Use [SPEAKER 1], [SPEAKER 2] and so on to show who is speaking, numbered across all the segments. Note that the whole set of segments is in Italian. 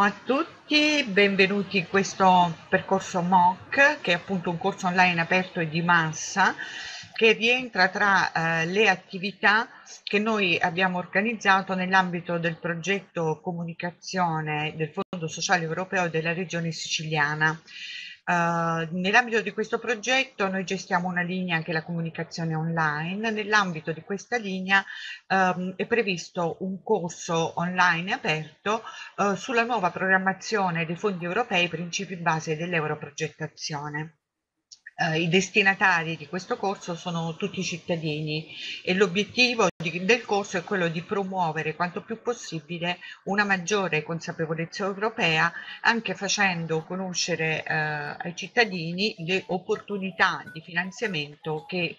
[SPEAKER 1] a tutti, benvenuti in questo percorso MOOC, che è appunto un corso online aperto e di massa, che rientra tra le attività che noi abbiamo organizzato nell'ambito del progetto comunicazione del Fondo Sociale Europeo della Regione Siciliana. Nell'ambito di questo progetto noi gestiamo una linea che è la comunicazione online. Nell'ambito di questa linea è previsto un corso online aperto sulla nuova programmazione dei fondi europei, principi base dell'europrogettazione. I destinatari di questo corso sono tutti i cittadini e l'obiettivo del corso è quello di promuovere quanto più possibile una maggiore consapevolezza europea, anche facendo conoscere ai cittadini le opportunità di finanziamento che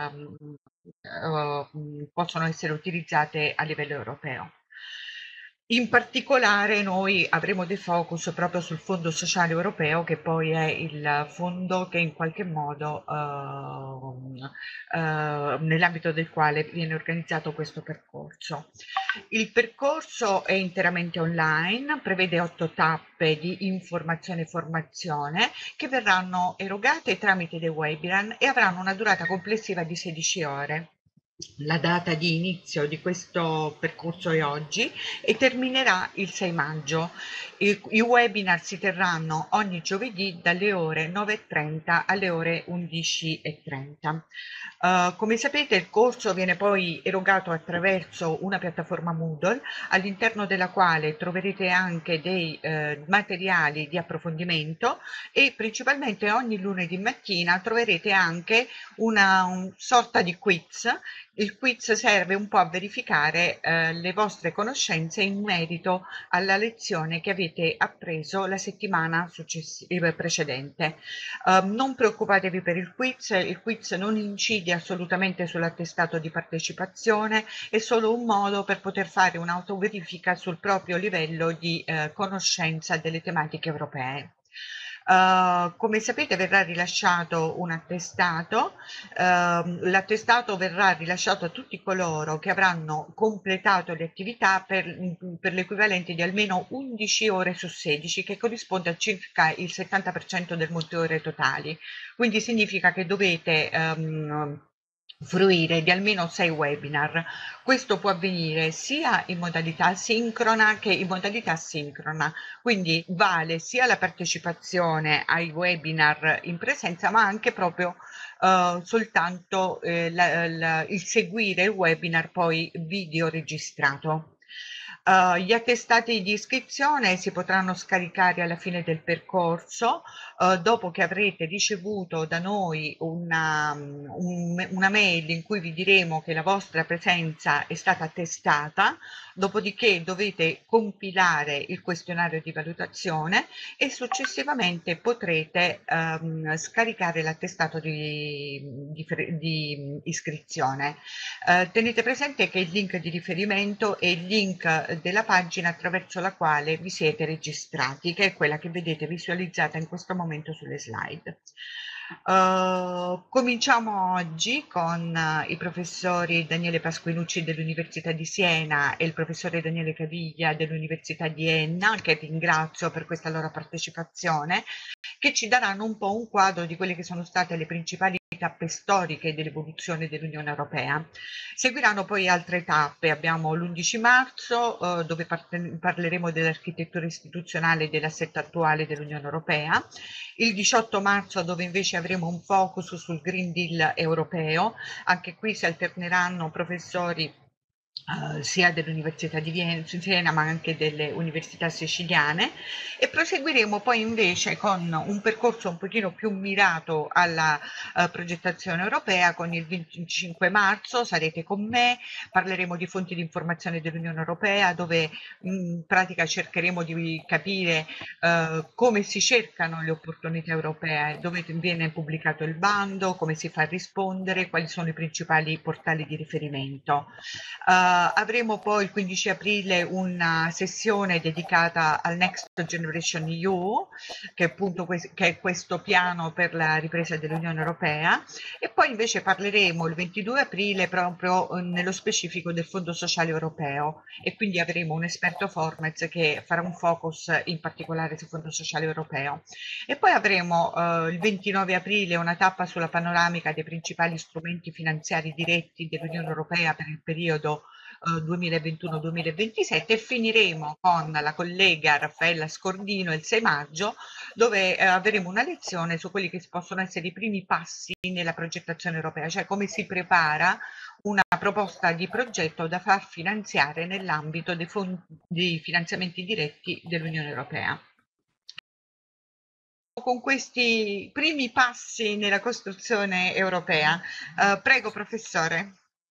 [SPEAKER 1] possono essere utilizzate a livello europeo. In particolare noi avremo dei focus proprio sul Fondo Sociale Europeo, che poi è il fondo che in qualche modo nell'ambito del quale viene organizzato questo percorso. Il percorso è interamente online, prevede 8 tappe di informazione e formazione che verranno erogate tramite dei webinar e avranno una durata complessiva di 16 ore. La data di inizio di questo percorso è oggi e terminerà il 6 maggio. I webinar si terranno ogni giovedì dalle ore 9:30 alle ore 11:30. Come sapete, il corso viene poi erogato attraverso una piattaforma Moodle, all'interno della quale troverete anche dei materiali di approfondimento e principalmente ogni lunedì mattina troverete anche una sorta di quiz. Il quiz serve un po' a verificare le vostre conoscenze in merito alla lezione che avete appreso la settimana precedente. Non preoccupatevi per il quiz non incide assolutamente sull'attestato di partecipazione, è solo un modo per poter fare un'autoverifica sul proprio livello di conoscenza delle tematiche europee. Come sapete verrà rilasciato un attestato, l'attestato verrà rilasciato a tutti coloro che avranno completato le attività per l'equivalente di almeno 11 ore su 16, che corrisponde a circa il 70% del multiore totali. Quindi significa che dovete fruire di almeno 6 webinar. Questo può avvenire sia in modalità sincrona che in modalità asincrona, quindi vale sia la partecipazione ai webinar in presenza, ma anche proprio soltanto il seguire il webinar poi video registrato. Gli attestati di iscrizione si potranno scaricare alla fine del percorso, dopo che avrete ricevuto da noi una mail in cui vi diremo che la vostra presenza è stata attestata, dopodiché dovete compilare il questionario di valutazione e successivamente potrete scaricare l'attestato di iscrizione. Tenete presente che il link di riferimento è il link della pagina attraverso la quale vi siete registrati, che è quella che vedete visualizzata in questo momento sulle slide. Cominciamo oggi con i professori Daniele Pasquinucci dell'Università di Siena e il professore Daniele Caviglia dell'Università di Enna, che ringrazio per questa loro partecipazione, che ci daranno un po' un quadro di quelle che sono state le principali tappe storiche dell'evoluzione dell'Unione Europea. Seguiranno poi altre tappe, abbiamo l'11 marzo dove parleremo dell'architettura istituzionale e dell'assetto attuale dell'Unione Europea, il 18 marzo dove invece avremo un focus sul Green Deal europeo, anche qui si alterneranno professori sia dell'Università di Siena ma anche delle università siciliane, e proseguiremo poi invece con un percorso un pochino più mirato alla progettazione europea. Con il 25 marzo sarete con me, parleremo di fonti di informazione dell'Unione Europea, dove in pratica cercheremo di capire come si cercano le opportunità europee, dove viene pubblicato il bando, come si fa a rispondere, quali sono i principali portali di riferimento. Avremo poi il 15 aprile una sessione dedicata al Next Generation EU, che è appunto che è questo piano per la ripresa dell'Unione Europea, e poi invece parleremo il 22 aprile proprio nello specifico del Fondo Sociale Europeo, e quindi avremo un esperto Formez che farà un focus in particolare sul Fondo Sociale Europeo. E poi avremo il 29 aprile una tappa sulla panoramica dei principali strumenti finanziari diretti dell'Unione Europea per il periodo 2021-2027, e finiremo con la collega Raffaella Scordino il 6 maggio, dove avremo una lezione su quelli che possono essere i primi passi nella progettazione europea, cioè come si prepara una proposta di progetto da far finanziare nell'ambito dei fondi di finanziamenti diretti dell'Unione Europea. Con questi primi passi nella costruzione europea. Prego, professore.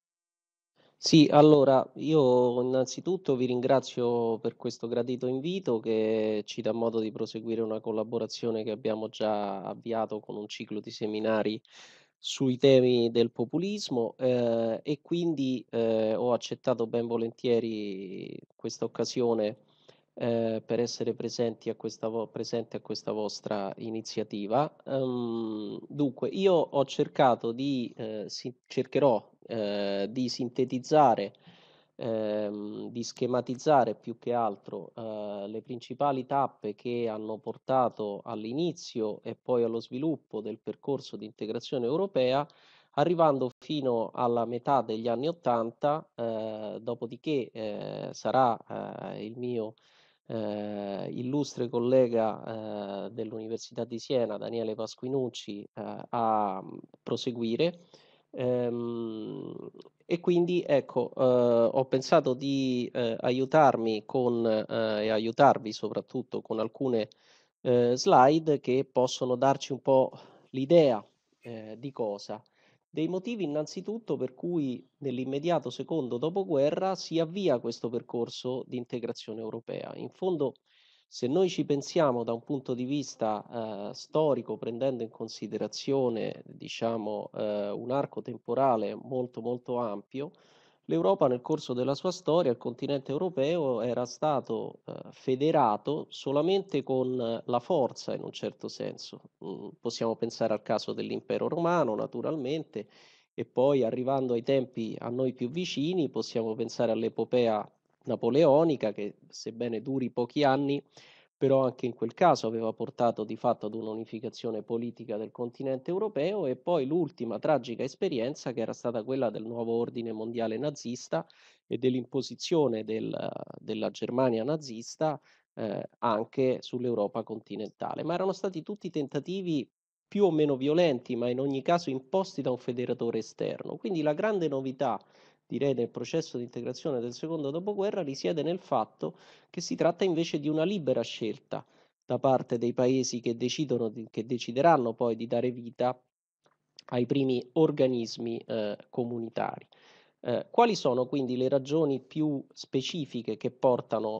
[SPEAKER 2] Sì, allora io innanzitutto vi ringrazio per questo gradito invito che ci dà modo di proseguire una collaborazione che abbiamo già avviato con un ciclo di seminari sui temi del populismo, e quindi ho accettato ben volentieri questa occasione per essere presente a questa vostra iniziativa. Dunque, io ho cercato cercherò di sintetizzare, di schematizzare più che altro le principali tappe che hanno portato all'inizio e poi allo sviluppo del percorso di integrazione europea, arrivando fino alla metà degli anni '80, dopodiché sarà il mio illustre collega dell'Università di Siena, Daniele Pasquinucci, a proseguire. Ehm, e quindi ecco, ho pensato di aiutarmi e aiutarvi soprattutto con alcune slide che possono darci un po' l'idea di cosa. Dei motivi innanzitutto per cui nell'immediato secondo dopoguerra si avvia questo percorso di integrazione europea. In fondo, se noi ci pensiamo da un punto di vista storico, prendendo in considerazione, diciamo, un arco temporale molto molto ampio, l'Europa nel corso della sua storia, il continente europeo era stato federato solamente con la forza in un certo senso. Possiamo pensare al caso dell'impero romano, naturalmente, e poi arrivando ai tempi a noi più vicini, possiamo pensare all'epopea napoleonica che, sebbene duri pochi anni, però anche in quel caso aveva portato di fatto ad un'unificazione politica del continente europeo, e poi l'ultima tragica esperienza che era stata quella del nuovo ordine mondiale nazista e dell'imposizione della Germania nazista anche sull'Europa continentale. Ma erano stati tutti tentativi più o meno violenti, ma in ogni caso imposti da un federatore esterno. Quindi la grande novità, direi, del processo di integrazione del secondo dopoguerra risiede nel fatto che si tratta invece di una libera scelta da parte dei paesi che che decideranno poi di dare vita ai primi organismi comunitari. Quali sono quindi le ragioni più specifiche che portano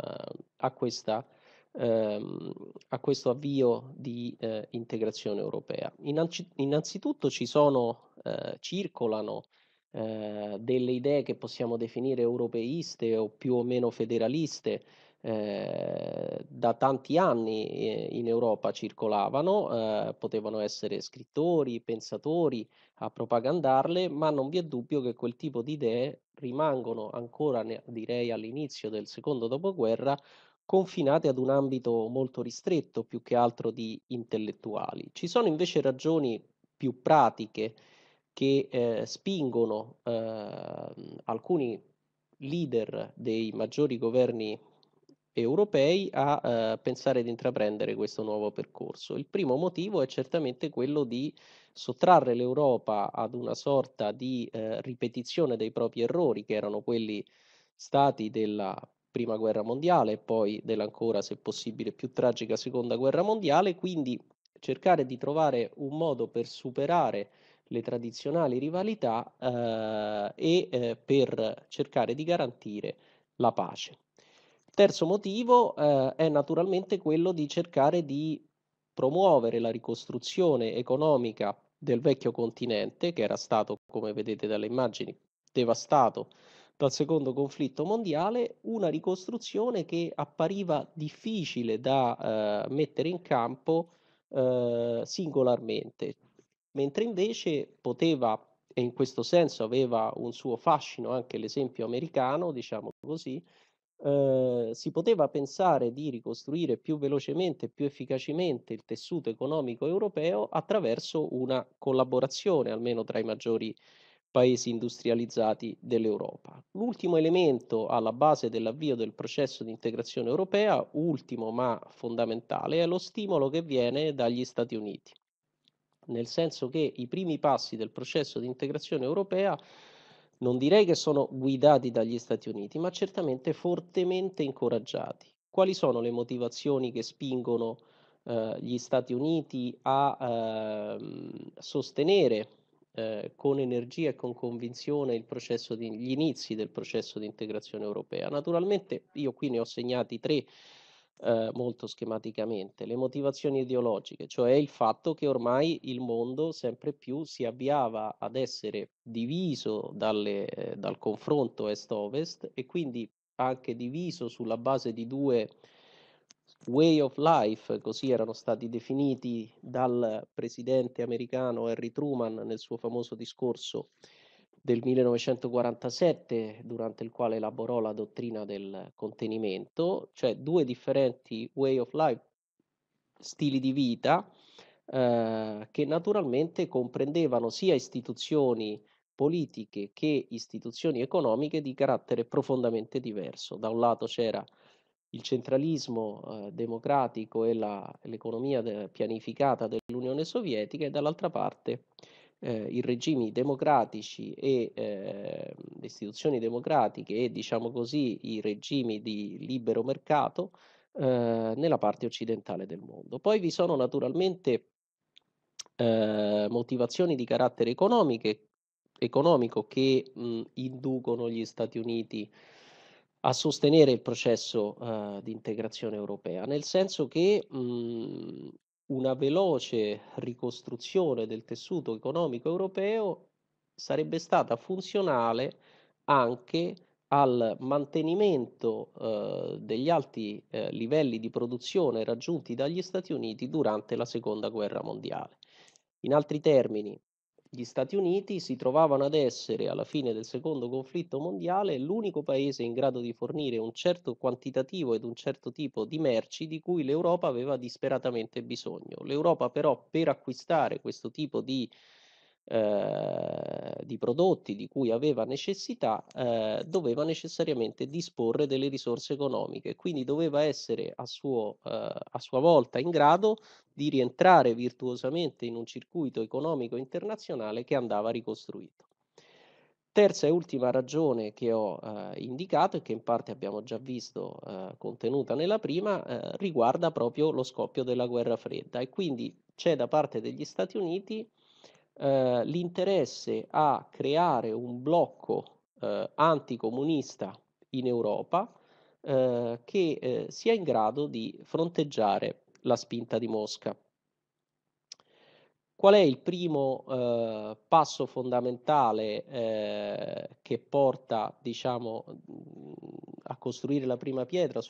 [SPEAKER 2] ehm, a questo avvio di integrazione europea? Innanzitutto circolano delle idee che possiamo definire europeiste o più o meno federaliste. Da tanti anni in Europa circolavano, potevano essere scrittori, pensatori a propagandarle, ma non vi è dubbio che quel tipo di idee rimangono ancora, direi, all'inizio del secondo dopoguerra, confinate ad un ambito molto ristretto, più che altro di intellettuali. Ci sono invece ragioni più pratiche che spingono alcuni leader dei maggiori governi europei a pensare di intraprendere questo nuovo percorso. Il primo motivo è certamente quello di sottrarre l'Europa ad una sorta di ripetizione dei propri errori, che erano quelli stati della Prima Guerra Mondiale e poi dell'ancora, se possibile, più tragica Seconda Guerra Mondiale, quindi cercare di trovare un modo per superare le tradizionali rivalità per cercare di garantire la pace. Terzo motivo è naturalmente quello di cercare di promuovere la ricostruzione economica del vecchio continente, che era stato, come vedete dalle immagini, devastato dal secondo conflitto mondiale, una ricostruzione che appariva difficile da mettere in campo singolarmente, mentre invece poteva, e in questo senso aveva un suo fascino anche l'esempio americano, diciamo così, si poteva pensare di ricostruire più velocemente e più efficacemente il tessuto economico europeo attraverso una collaborazione, almeno tra i maggiori paesi industrializzati dell'Europa. L'ultimo elemento alla base dell'avvio del processo di integrazione europea, ultimo ma fondamentale, è lo stimolo che viene dagli Stati Uniti, nel senso che i primi passi del processo di integrazione europea non direi che sono guidati dagli Stati Uniti, ma certamente fortemente incoraggiati. Quali sono le motivazioni che spingono gli Stati Uniti a sostenere con energia e con convinzione gli inizi del processo di integrazione europea? Naturalmente io qui ne ho segnati tre molto schematicamente. Le motivazioni ideologiche, cioè il fatto che ormai il mondo sempre più si avviava ad essere diviso dal confronto est-ovest e quindi anche diviso sulla base di due way of life, così erano stati definiti dal presidente americano Harry Truman nel suo famoso discorso del 1947, durante il quale elaborò la dottrina del contenimento, cioè due differenti way of life, stili di vita, che naturalmente comprendevano sia istituzioni politiche che istituzioni economiche di carattere profondamente diverso. Da un lato c'era il centralismo democratico e l'economia pianificata dell'Unione Sovietica e dall'altra parte i regimi democratici e le istituzioni democratiche e diciamo così i regimi di libero mercato nella parte occidentale del mondo. Poi vi sono naturalmente motivazioni di carattere economico che inducono gli Stati Uniti a sostenere il processo di integrazione europea, nel senso che una veloce ricostruzione del tessuto economico europeo sarebbe stata funzionale anche al mantenimento degli alti livelli di produzione raggiunti dagli Stati Uniti durante la Seconda Guerra Mondiale. In altri termini, gli Stati Uniti si trovavano ad essere, alla fine del secondo conflitto mondiale, l'unico paese in grado di fornire un certo quantitativo ed un certo tipo di merci di cui l'Europa aveva disperatamente bisogno. L'Europa però per acquistare questo tipo di prodotti di cui aveva necessità, doveva necessariamente disporre delle risorse economiche, quindi doveva essere a sua volta in grado di rientrare virtuosamente in un circuito economico internazionale che andava ricostruito. Terza e ultima ragione che ho indicato e che in parte abbiamo già visto contenuta nella prima, riguarda proprio lo scoppio della guerra fredda e quindi c'è da parte degli Stati Uniti l'interesse a creare un blocco anticomunista in Europa che sia in grado di fronteggiare la spinta di Mosca. Qual è il primo passo fondamentale che porta, diciamo, a costruire la prima pietra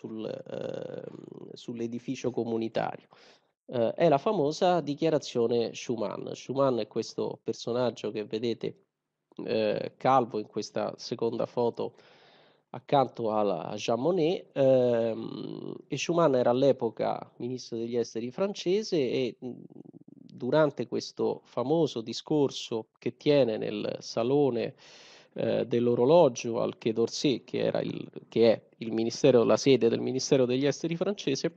[SPEAKER 2] sull'edificio comunitario? È la famosa dichiarazione Schuman. Schuman è questo personaggio che vedete calvo in questa seconda foto accanto a Jean Monnet, e Schuman era all'epoca ministro degli esteri francese e durante questo famoso discorso che tiene nel salone dell'orologio al Quai d'Orsay, che è il ministero, la sede del Ministero degli Esteri francese,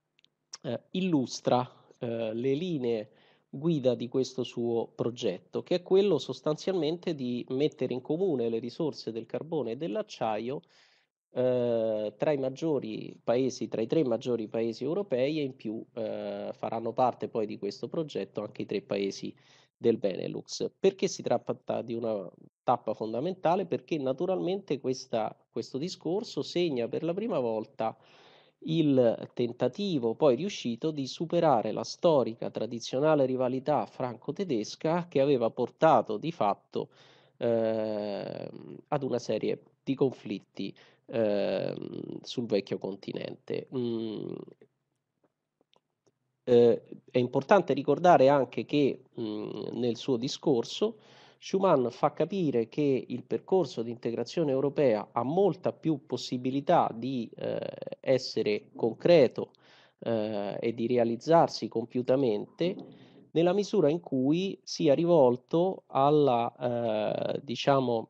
[SPEAKER 2] illustra le linee guida di questo suo progetto, che è quello sostanzialmente di mettere in comune le risorse del carbone e dell'acciaio tra i maggiori paesi, tra i tre maggiori paesi europei e in più faranno parte poi di questo progetto anche i tre paesi del Benelux. Perché si tratta di una tappa fondamentale? Perché naturalmente questo discorso segna per la prima volta il tentativo poi riuscito di superare la storica tradizionale rivalità franco-tedesca che aveva portato di fatto ad una serie di conflitti sul vecchio continente. È importante ricordare anche che nel suo discorso Schuman fa capire che il percorso di integrazione europea ha molta più possibilità di essere concreto e di realizzarsi compiutamente nella misura in cui sia rivolto diciamo,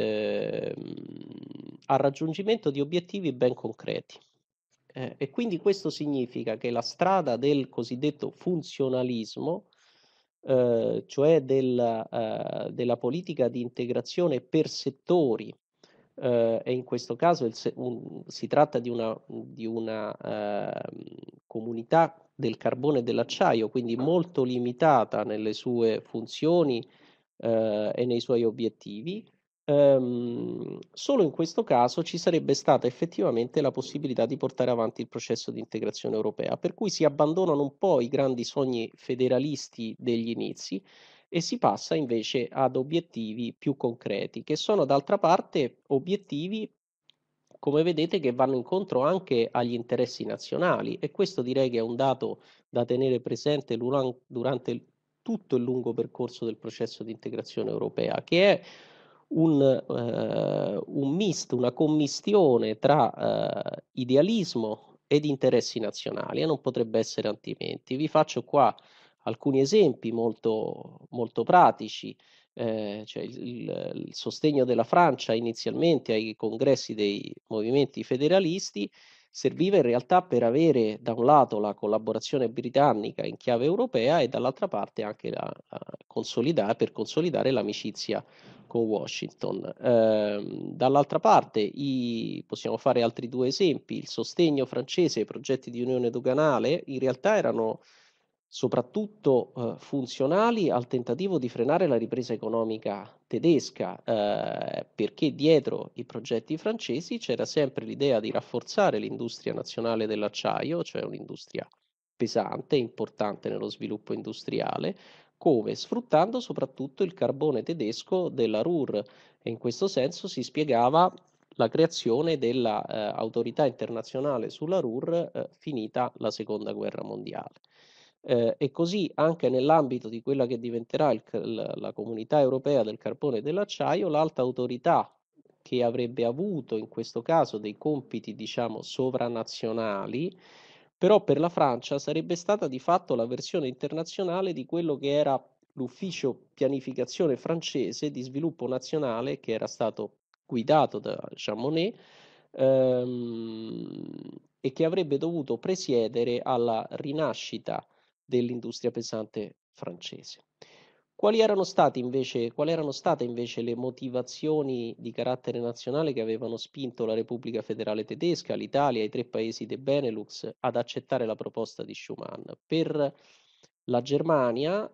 [SPEAKER 2] al raggiungimento di obiettivi ben concreti. E quindi questo significa che la strada del cosiddetto funzionalismo, cioè della politica di integrazione per settori, e in questo caso si tratta di una comunità del carbone e dell'acciaio, quindi molto limitata nelle sue funzioni, e nei suoi obiettivi. Solo in questo caso ci sarebbe stata effettivamente la possibilità di portare avanti il processo di integrazione europea, per cui si abbandonano un po' i grandi sogni federalisti degli inizi e si passa invece ad obiettivi più concreti, che sono d'altra parte obiettivi, come vedete, che vanno incontro anche agli interessi nazionali, e questo direi che è un dato da tenere presente durante tutto il lungo percorso del processo di integrazione europea, che è un misto, una commistione tra idealismo ed interessi nazionali, e non potrebbe essere altrimenti. Vi faccio qua alcuni esempi molto, molto pratici. Cioè il sostegno della Francia inizialmente ai congressi dei movimenti federalisti serviva in realtà per avere da un lato la collaborazione britannica in chiave europea e dall'altra parte anche per consolidare l'amicizia con Washington. Dall'altra parte possiamo fare altri due esempi: il sostegno francese ai progetti di unione doganale in realtà erano soprattutto funzionali al tentativo di frenare la ripresa economica tedesca, perché dietro i progetti francesi c'era sempre l'idea di rafforzare l'industria nazionale dell'acciaio, cioè un'industria pesante, importante nello sviluppo industriale, come sfruttando soprattutto il carbone tedesco della Ruhr, e in questo senso si spiegava la creazione dell'autorità internazionale sulla Ruhr finita la seconda guerra mondiale. E così anche nell'ambito di quella che diventerà la comunità europea del carbone e dell'acciaio, l'alta autorità, che avrebbe avuto in questo caso dei compiti, diciamo, sovranazionali, però per la Francia sarebbe stata di fatto la versione internazionale di quello che era l'ufficio pianificazione francese di sviluppo nazionale, che era stato guidato da Jean Monnet, ehm, e che avrebbe dovuto presiedere alla rinascita dell'industria pesante francese. Quali erano state invece le motivazioni di carattere nazionale che avevano spinto la Repubblica Federale Tedesca, l'Italia e i tre paesi dei Benelux ad accettare la proposta di Schuman? Per la Germania,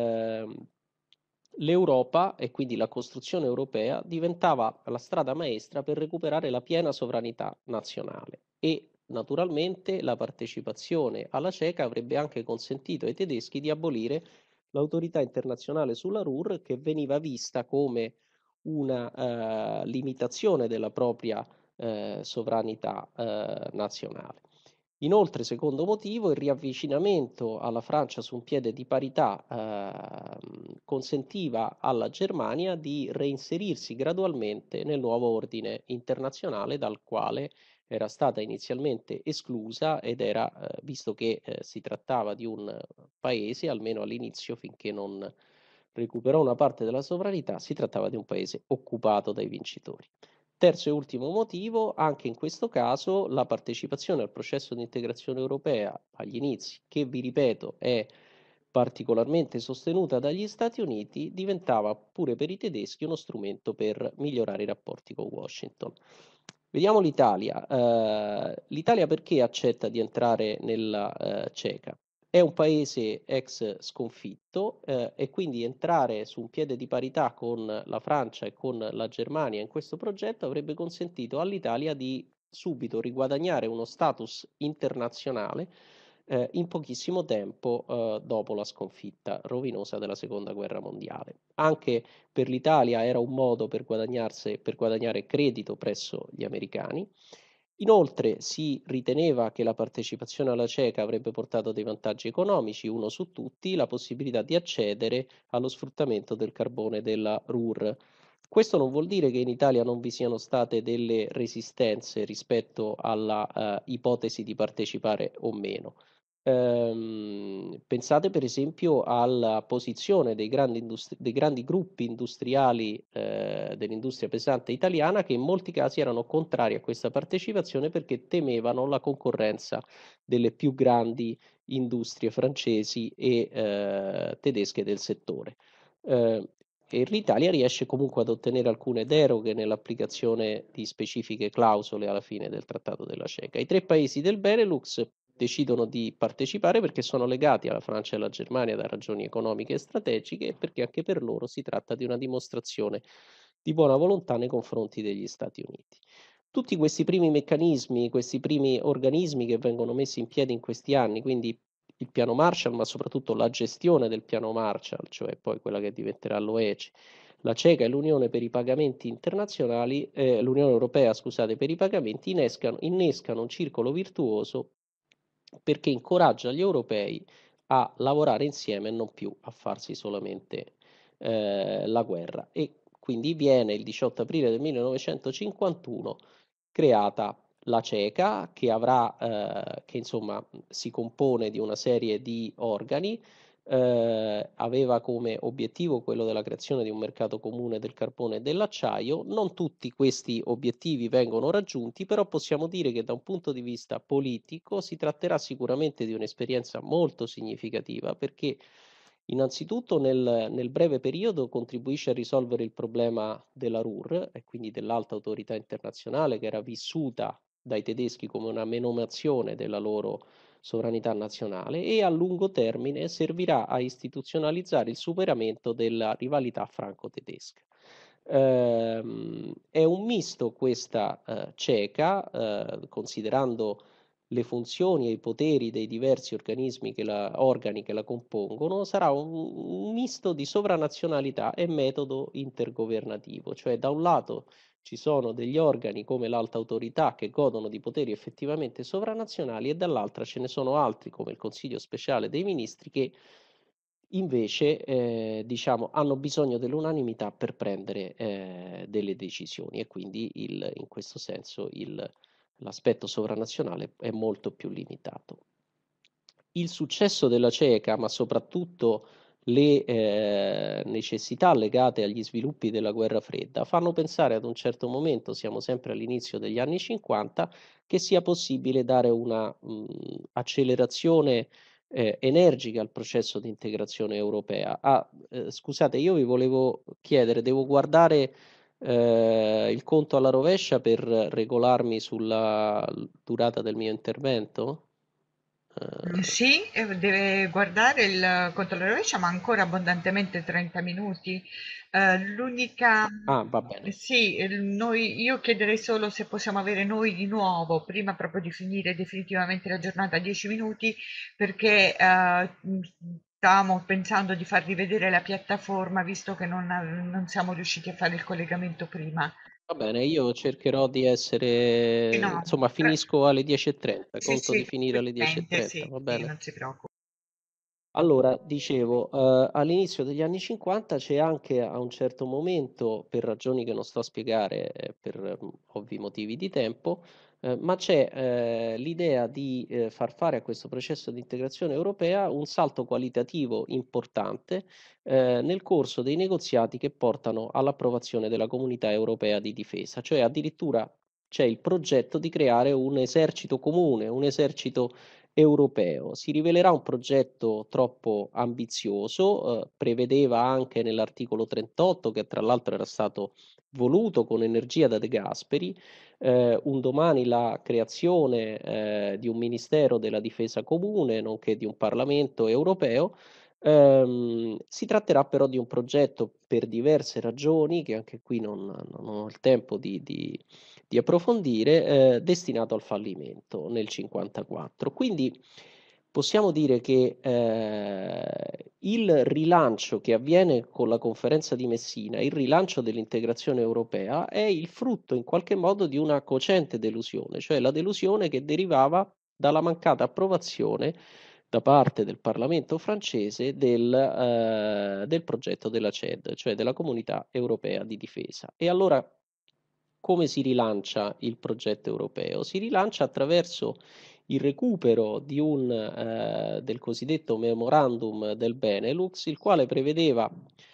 [SPEAKER 2] l'Europa, e quindi la costruzione europea, diventava la strada maestra per recuperare la piena sovranità nazionale, e naturalmente la partecipazione alla CECA avrebbe anche consentito ai tedeschi di abolire l'autorità internazionale sulla Ruhr, che veniva vista come una limitazione della propria sovranità nazionale. Inoltre, secondo motivo, il riavvicinamento alla Francia su un piede di parità consentiva alla Germania di reinserirsi gradualmente nel nuovo ordine internazionale dal quale era stata inizialmente esclusa, ed era, visto che si trattava di un paese, almeno all'inizio, finché non recuperò una parte della sovranità, si trattava di un paese occupato dai vincitori. Terzo e ultimo motivo, anche in questo caso la partecipazione al processo di integrazione europea agli inizi, che vi ripeto è particolarmente sostenuta dagli Stati Uniti, diventava pure per i tedeschi uno strumento per migliorare i rapporti con Washington. Vediamo l'Italia. L'Italia perché accetta di entrare nella CECA? È un paese ex sconfitto, e quindi entrare su un piede di parità con la Francia e con la Germania in questo progetto avrebbe consentito all'Italia di subito riguadagnare uno status internazionale in pochissimo tempo dopo la sconfitta rovinosa della Seconda Guerra Mondiale. Anche per l'Italia era un modo per guadagnare credito presso gli americani. Inoltre si riteneva che la partecipazione alla CECA avrebbe portato dei vantaggi economici, uno su tutti, la possibilità di accedere allo sfruttamento del carbone della Ruhr. Questo non vuol dire che in Italia non vi siano state delle resistenze rispetto alla ipotesi di partecipare o meno. Pensate per esempio alla posizione dei grandi gruppi industriali dell'industria pesante italiana che in molti casi erano contrari a questa partecipazione perché temevano la concorrenza delle più grandi industrie francesi e tedesche del settore. Eh, e l'Italia riesce comunque ad ottenere alcune deroghe nell'applicazione di specifiche clausole alla fine del Trattato della CECA. I tre paesi del Benelux decidono di partecipare perché sono legati alla Francia e alla Germania da ragioni economiche e strategiche e perché anche per loro si tratta di una dimostrazione di buona volontà nei confronti degli Stati Uniti. Tutti questi primi meccanismi, questi primi organismi che vengono messi in piedi in questi anni, quindi il piano Marshall, ma soprattutto la gestione del piano Marshall, cioè poi quella che diventerà l'OEC, la CECA e l'Unione per i pagamenti internazionali, l'Unione Europea, scusate, per i pagamenti, innescano un circolo virtuoso perché incoraggia gli europei a lavorare insieme e non più a farsi solamente la guerra. E quindi viene il 18 aprile del 1951 creata la CECA che insomma si compone di una serie di organi, aveva come obiettivo quello della creazione di un mercato comune del carbone e dell'acciaio. Non tutti questi obiettivi vengono raggiunti, però possiamo dire che da un punto di vista politico si tratterà sicuramente di un'esperienza molto significativa perché innanzitutto nel breve periodo contribuisce a risolvere il problema della Ruhr e quindi dell'alta autorità internazionale che era vissuta dai tedeschi come una menomazione della loro sovranità nazionale e a lungo termine servirà a istituzionalizzare il superamento della rivalità franco-tedesca. È un misto questa CECA, considerando le funzioni e i poteri dei diversi organi che la compongono, sarà un misto di sovranazionalità e metodo intergovernativo, cioè da un lato ci sono degli organi come l'alta autorità che godono di poteri effettivamente sovranazionali e dall'altra ce ne sono altri come il Consiglio speciale dei ministri che invece diciamo, hanno bisogno dell'unanimità per prendere delle decisioni e quindi in questo senso l'aspetto sovranazionale è molto più limitato. Il successo della CECA, ma soprattutto le necessità legate agli sviluppi della guerra fredda, fanno pensare ad un certo momento, siamo sempre all'inizio degli anni 50, che sia possibile dare una accelerazione energica al processo di integrazione europea. Scusate, io vi volevo chiedere, devo guardare il conto alla rovescia per regolarmi sulla durata del mio intervento?
[SPEAKER 1] Sì, deve guardare il conto alla rovescia, ma ancora abbondantemente 30 minuti. L'unica,
[SPEAKER 2] Va bene.
[SPEAKER 1] sì, io chiederei solo se possiamo avere noi di nuovo, prima proprio di finire definitivamente la giornata, 10 minuti, perché stavamo pensando di far rivedere la piattaforma, visto che non siamo riusciti a fare il collegamento prima.
[SPEAKER 2] Va bene, io cercherò di
[SPEAKER 1] Sì,
[SPEAKER 2] essere,
[SPEAKER 1] no,
[SPEAKER 2] insomma, finisco alle 10:30,
[SPEAKER 1] sì,
[SPEAKER 2] conto di
[SPEAKER 1] sì,
[SPEAKER 2] finire alle
[SPEAKER 1] tranquillamente,
[SPEAKER 2] 10:30,
[SPEAKER 1] sì,
[SPEAKER 2] va
[SPEAKER 1] sì,
[SPEAKER 2] bene?
[SPEAKER 1] non si preoccupi.
[SPEAKER 2] Allora, dicevo, all'inizio degli anni 50 c'è anche a un certo momento, per ragioni che non sto a spiegare per ovvi motivi di tempo, ma c'è l'idea di far fare a questo processo di integrazione europea un salto qualitativo importante nel corso dei negoziati che portano all'approvazione della Comunità Europea di Difesa, cioè addirittura c'è il progetto di creare un esercito comune, un esercito europeo. Si rivelerà un progetto troppo ambizioso, prevedeva anche nell'articolo 38, che tra l'altro era stato voluto con energia da De Gasperi, un domani la creazione di un Ministero della Difesa comune, nonché di un Parlamento europeo. Si tratterà però di un progetto per diverse ragioni, che anche qui non ho il tempo di approfondire, destinato al fallimento nel 54. Quindi Possiamo dire che il rilancio che avviene con la conferenza di Messina, il rilancio dell'integrazione europea, è il frutto in qualche modo di una cocente delusione, cioè la delusione che derivava dalla mancata approvazione da parte del Parlamento francese del progetto della CED, cioè della Comunità Europea di Difesa. E allora come si rilancia il progetto europeo? Si rilancia attraverso il recupero del cosiddetto Memorandum del Benelux, il quale prevedeva,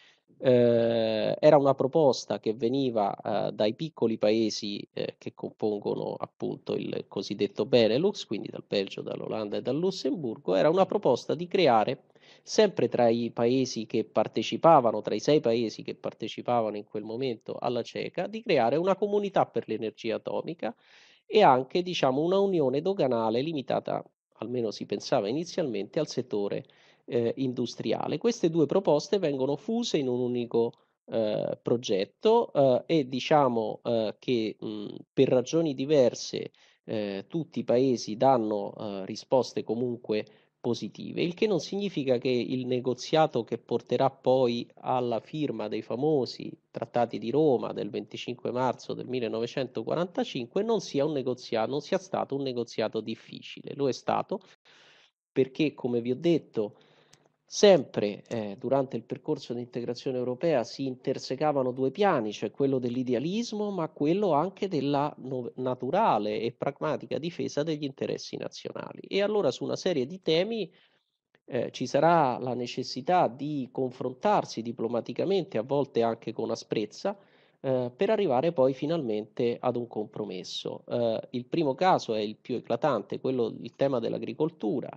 [SPEAKER 2] era una proposta che veniva dai piccoli paesi che compongono appunto il cosiddetto Benelux, quindi dal Belgio, dall'Olanda e dal Lussemburgo, era una proposta di creare sempre tra i paesi che partecipavano, tra i 6 paesi che partecipavano in quel momento alla CECA, di creare una comunità per l'energia atomica e anche, diciamo, una unione doganale limitata, almeno si pensava inizialmente, al settore industriale. Queste due proposte vengono fuse in un unico progetto e diciamo che per ragioni diverse tutti i paesi danno risposte comunque positive, il che non significa che il negoziato che porterà poi alla firma dei famosi trattati di Roma del 25 marzo del 1945 non sia un negoziato, non sia stato un negoziato difficile. Lo è stato perché, come vi ho detto, sempre durante il percorso di integrazione europea si intersecavano due piani, cioè quello dell'idealismo, ma quello anche della naturale e pragmatica difesa degli interessi nazionali. E allora su una serie di temi ci sarà la necessità di confrontarsi diplomaticamente, a volte anche con asprezza, per arrivare poi finalmente ad un compromesso. Il primo caso è il più eclatante, il tema dell'agricoltura.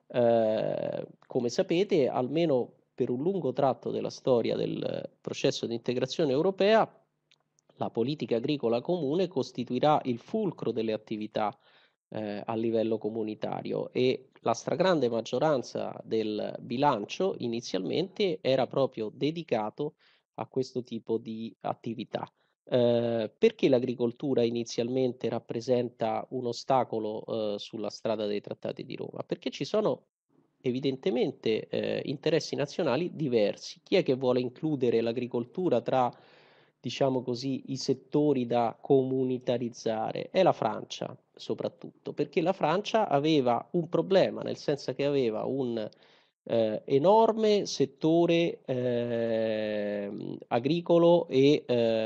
[SPEAKER 2] Come sapete, almeno per un lungo tratto della storia del processo di integrazione europea, la politica agricola comune costituirà il fulcro delle attività a livello comunitario e la stragrande maggioranza del bilancio inizialmente era proprio dedicato a questo tipo di attività. Perché l'agricoltura inizialmente rappresenta un ostacolo sulla strada dei trattati di Roma? Perché ci sono evidentemente interessi nazionali diversi. Chi è che vuole includere l'agricoltura tra, diciamo così, i settori da comunitarizzare? È la Francia, soprattutto, perché la Francia aveva un problema, nel senso che aveva un enorme settore agricolo e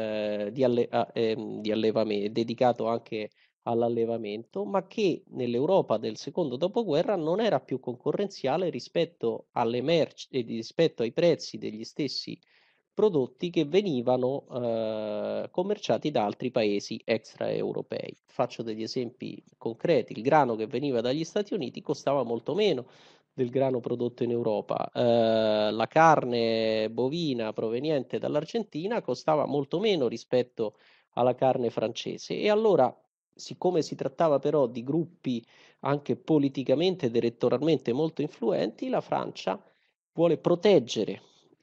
[SPEAKER 2] di allevamento, dedicato anche all'allevamento, ma che nell'Europa del secondo dopoguerra non era più concorrenziale rispetto alle merci e rispetto ai prezzi degli stessi prodotti che venivano commerciati da altri paesi extraeuropei. Faccio degli esempi concreti: il grano che veniva dagli Stati Uniti costava molto meno del grano prodotto in Europa, la carne bovina proveniente dall'Argentina costava molto meno rispetto alla carne francese e allora, siccome si trattava però di gruppi anche politicamente ed elettoralmente molto influenti, la Francia vuole proteggere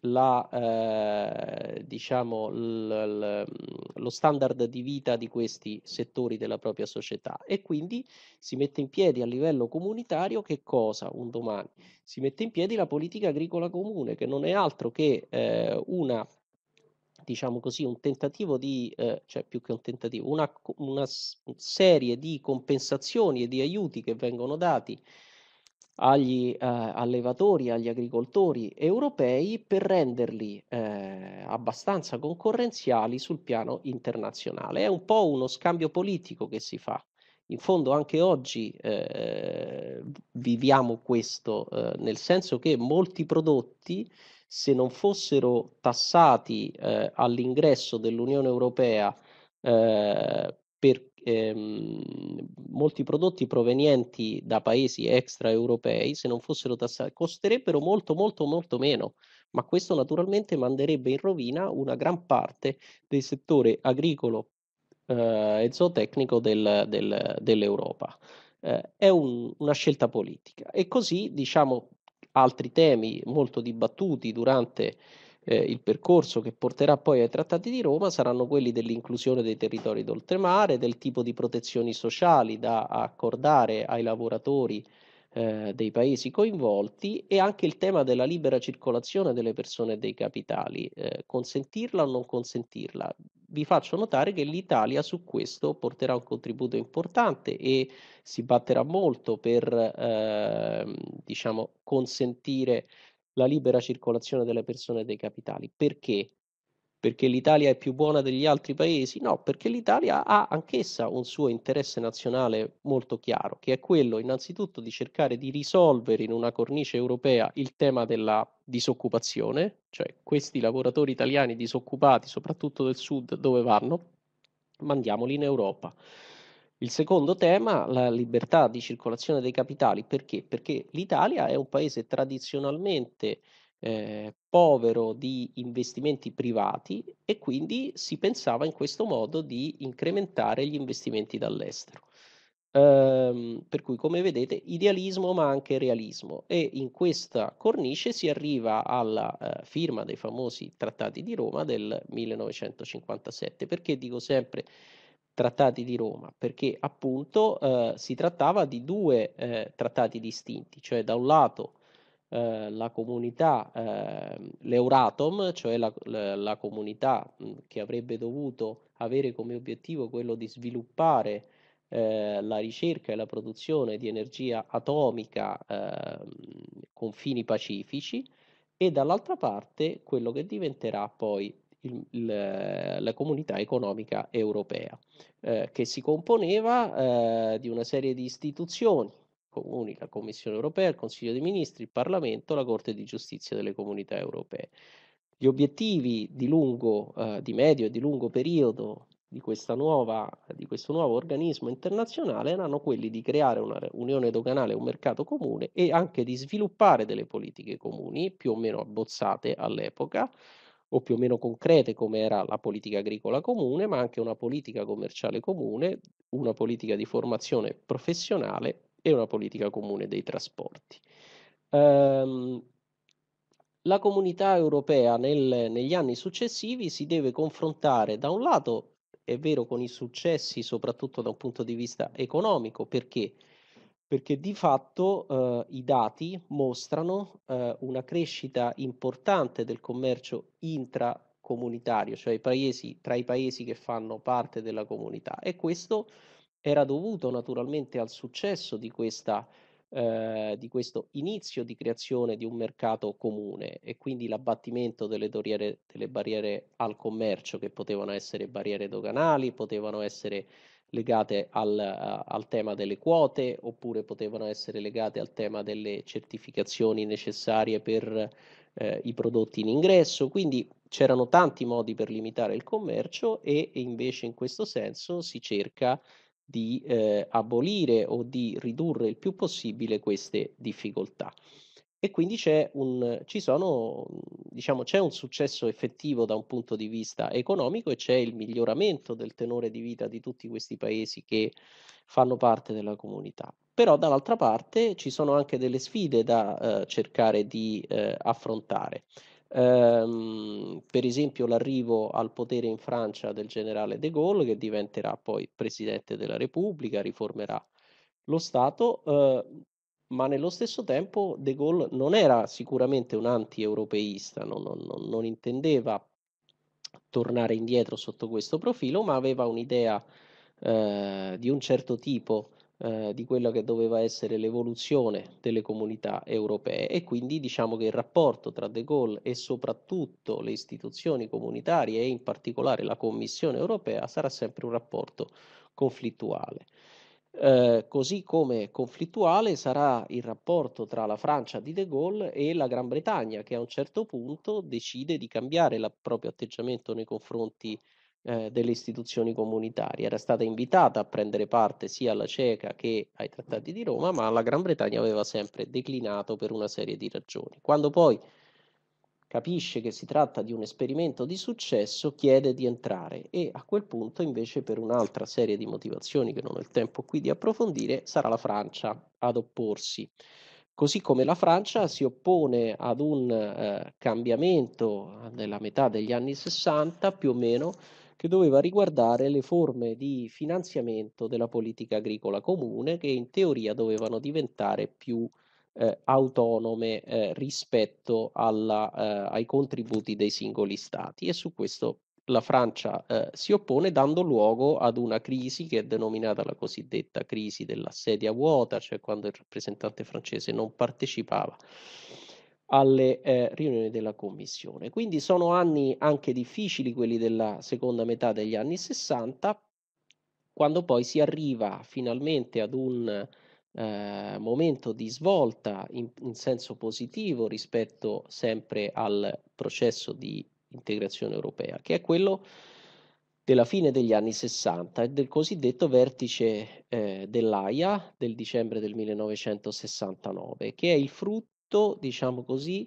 [SPEAKER 2] diciamo, lo standard di vita di questi settori della propria società e quindi si mette in piedi a livello comunitario che cosa un domani? Si mette in piedi la politica agricola comune, che non è altro che diciamo così, un tentativo cioè più che un tentativo, serie di compensazioni e di aiuti che vengono dati agli allevatori, agli agricoltori europei per renderli abbastanza concorrenziali sul piano internazionale. È un po' uno scambio politico che si fa. In fondo anche oggi viviamo questo, nel senso che molti prodotti, se non fossero tassati all'ingresso dell'Unione Europea molti prodotti provenienti da paesi extraeuropei, se non fossero tassati, costerebbero molto, molto, molto meno. Ma questo naturalmente manderebbe in rovina una gran parte del settore agricolo e zootecnico dell'Europa. È una scelta politica. E così, diciamo, altri temi molto dibattuti durante il percorso che porterà poi ai trattati di Roma saranno quelli dell'inclusione dei territori d'oltremare, del tipo di protezioni sociali da accordare ai lavoratori dei paesi coinvolti, e anche il tema della libera circolazione delle persone e dei capitali, consentirla o non consentirla. Vi faccio notare che l'Italia su questo porterà un contributo importante e si batterà molto per, diciamo, consentire la libera circolazione delle persone e dei capitali. Perché? Perché l'Italia è più buona degli altri paesi? No, perché l'Italia ha anch'essa un suo interesse nazionale molto chiaro, che è quello innanzitutto di cercare di risolvere in una cornice europea il tema della disoccupazione, cioè questi lavoratori italiani disoccupati, soprattutto del sud, dove vanno? Mandiamoli in Europa. Il secondo tema, la libertà di circolazione dei capitali. Perché? Perché l'Italia è un paese tradizionalmente povero di investimenti privati, e quindi si pensava in questo modo di incrementare gli investimenti dall'estero. Per cui, come vedete, idealismo ma anche realismo, e in questa cornice si arriva alla firma dei famosi Trattati di Roma del 1957. Perché dico sempre Trattati di Roma? Perché appunto si trattava di due trattati distinti, cioè da un lato la comunità, l'Euratom, cioè la comunità che avrebbe dovuto avere come obiettivo quello di sviluppare la ricerca e la produzione di energia atomica con fini pacifici, e dall'altra parte quello che diventerà poi la comunità economica europea, che si componeva di una serie di istituzioni comuni, la Commissione europea, il Consiglio dei Ministri, il Parlamento, la Corte di giustizia delle comunità europee. Gli obiettivi di medio e di lungo periodo di questo nuovo organismo internazionale erano quelli di creare una unione doganale e un mercato comune, e anche di sviluppare delle politiche comuni, più o meno abbozzate all'epoca, o più o meno concrete come era la politica agricola comune, ma anche una politica commerciale comune, una politica di formazione professionale e una politica comune dei trasporti. Ehm, la comunità europea negli anni successivi si deve confrontare da un lato, è vero, con i successi soprattutto da un punto di vista economico. Perché? Perché di fatto i dati mostrano una crescita importante del commercio intracomunitario, cioè tra i paesi che fanno parte della comunità, e questo era dovuto naturalmente al successo di questo inizio di creazione di un mercato comune, e quindi l'abbattimento delle barriere al commercio, che potevano essere barriere doganali, potevano essere legate al tema delle quote, oppure potevano essere legate al tema delle certificazioni necessarie per i prodotti in ingresso. Quindi c'erano tanti modi per limitare il commercio, e invece in questo senso si cerca di abolire o di ridurre il più possibile queste difficoltà. E quindi diciamo, c'è un successo effettivo da un punto di vista economico, e c'è il miglioramento del tenore di vita di tutti questi paesi che fanno parte della comunità. Però dall'altra parte ci sono anche delle sfide da cercare di affrontare. Per esempio l'arrivo al potere in Francia del generale de Gaulle, che diventerà poi presidente della Repubblica, riformerà lo Stato, ma nello stesso tempo de Gaulle non era sicuramente un anti-europeista, non intendeva tornare indietro sotto questo profilo, ma aveva un'idea di un certo tipo di quella che doveva essere l'evoluzione delle comunità europee, e quindi diciamo che il rapporto tra De Gaulle e soprattutto le istituzioni comunitarie, e in particolare la Commissione europea, sarà sempre un rapporto conflittuale. Così come conflittuale sarà il rapporto tra la Francia di De Gaulle e la Gran Bretagna, che a un certo punto decide di cambiare il proprio atteggiamento nei confronti delle istituzioni comunitarie. Era stata invitata a prendere parte sia alla CECA che ai Trattati di Roma, ma la Gran Bretagna aveva sempre declinato per una serie di ragioni. Quando poi capisce che si tratta di un esperimento di successo, chiede di entrare, e a quel punto invece, per un'altra serie di motivazioni che non ho il tempo qui di approfondire, sarà la Francia ad opporsi. Così come la Francia si oppone ad un cambiamento della metà degli anni 60 più o meno, che doveva riguardare le forme di finanziamento della politica agricola comune, che in teoria dovevano diventare più autonome rispetto ai contributi dei singoli stati, e su questo la Francia si oppone, dando luogo ad una crisi che è denominata la cosiddetta crisi della sedia vuota, cioè quando il rappresentante francese non partecipava alle riunioni della Commissione. Quindi sono anni anche difficili quelli della seconda metà degli anni 60, quando poi si arriva finalmente ad un momento di svolta in senso positivo rispetto sempre al processo di integrazione europea, che è quello della fine degli anni 60 e del cosiddetto vertice dell'Aia del dicembre del 1969, che è il frutto, diciamo così,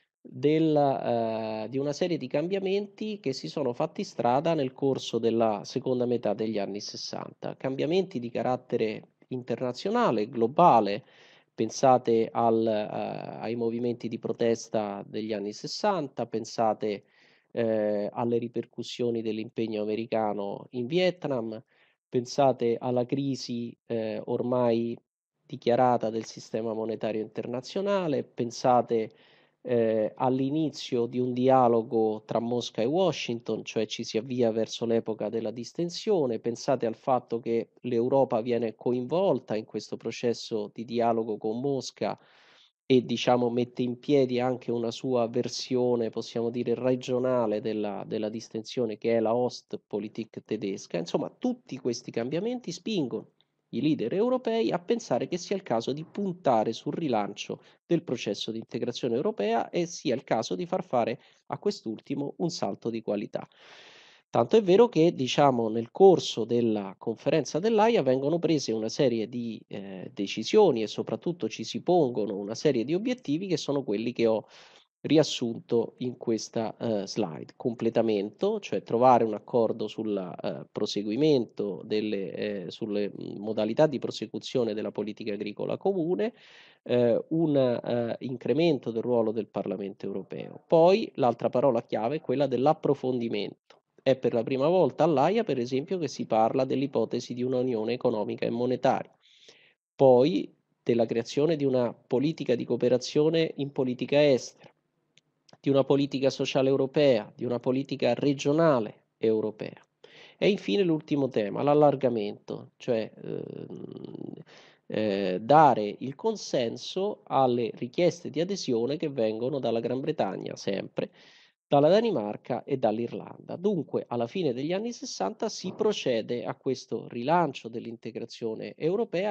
[SPEAKER 2] di una serie di cambiamenti che si sono fatti strada nel corso della seconda metà degli anni 60, cambiamenti di carattere internazionale, globale. Pensate ai movimenti di protesta degli anni 60, pensate alle ripercussioni dell'impegno americano in Vietnam, pensate alla crisi ormai dichiarata del sistema monetario internazionale, pensate all'inizio di un dialogo tra Mosca e Washington, cioè ci si avvia verso l'epoca della distensione, pensate al fatto che l'Europa viene coinvolta in questo processo di dialogo con Mosca e diciamo mette in piedi anche una sua versione, possiamo dire, regionale della distensione, che è la Ostpolitik tedesca. Insomma, tutti questi cambiamenti spingono i leader europei a pensare che sia il caso di puntare sul rilancio del processo di integrazione europea e sia il caso di far fare a quest'ultimo un salto di qualità. Tanto è vero che, diciamo, nel corso della conferenza dell'Aia vengono prese una serie di decisioni e soprattutto ci si pongono una serie di obiettivi che sono quelli che ho riassunto in questa slide. Completamento, cioè trovare un accordo sul proseguimento sulle modalità di prosecuzione della politica agricola comune, un incremento del ruolo del Parlamento europeo. Poi l'altra parola chiave è quella dell'approfondimento. È per la prima volta all'Aia, per esempio, che si parla dell'ipotesi di un'unione economica e monetaria. Poi della creazione di una politica di cooperazione in politica estera, di una politica sociale europea, di una politica regionale europea. E infine l'ultimo tema, l'allargamento, cioè dare il consenso alle richieste di adesione che vengono dalla Gran Bretagna sempre, dalla Danimarca e dall'Irlanda. Dunque, alla fine degli anni 60 si procede a questo rilancio dell'integrazione europea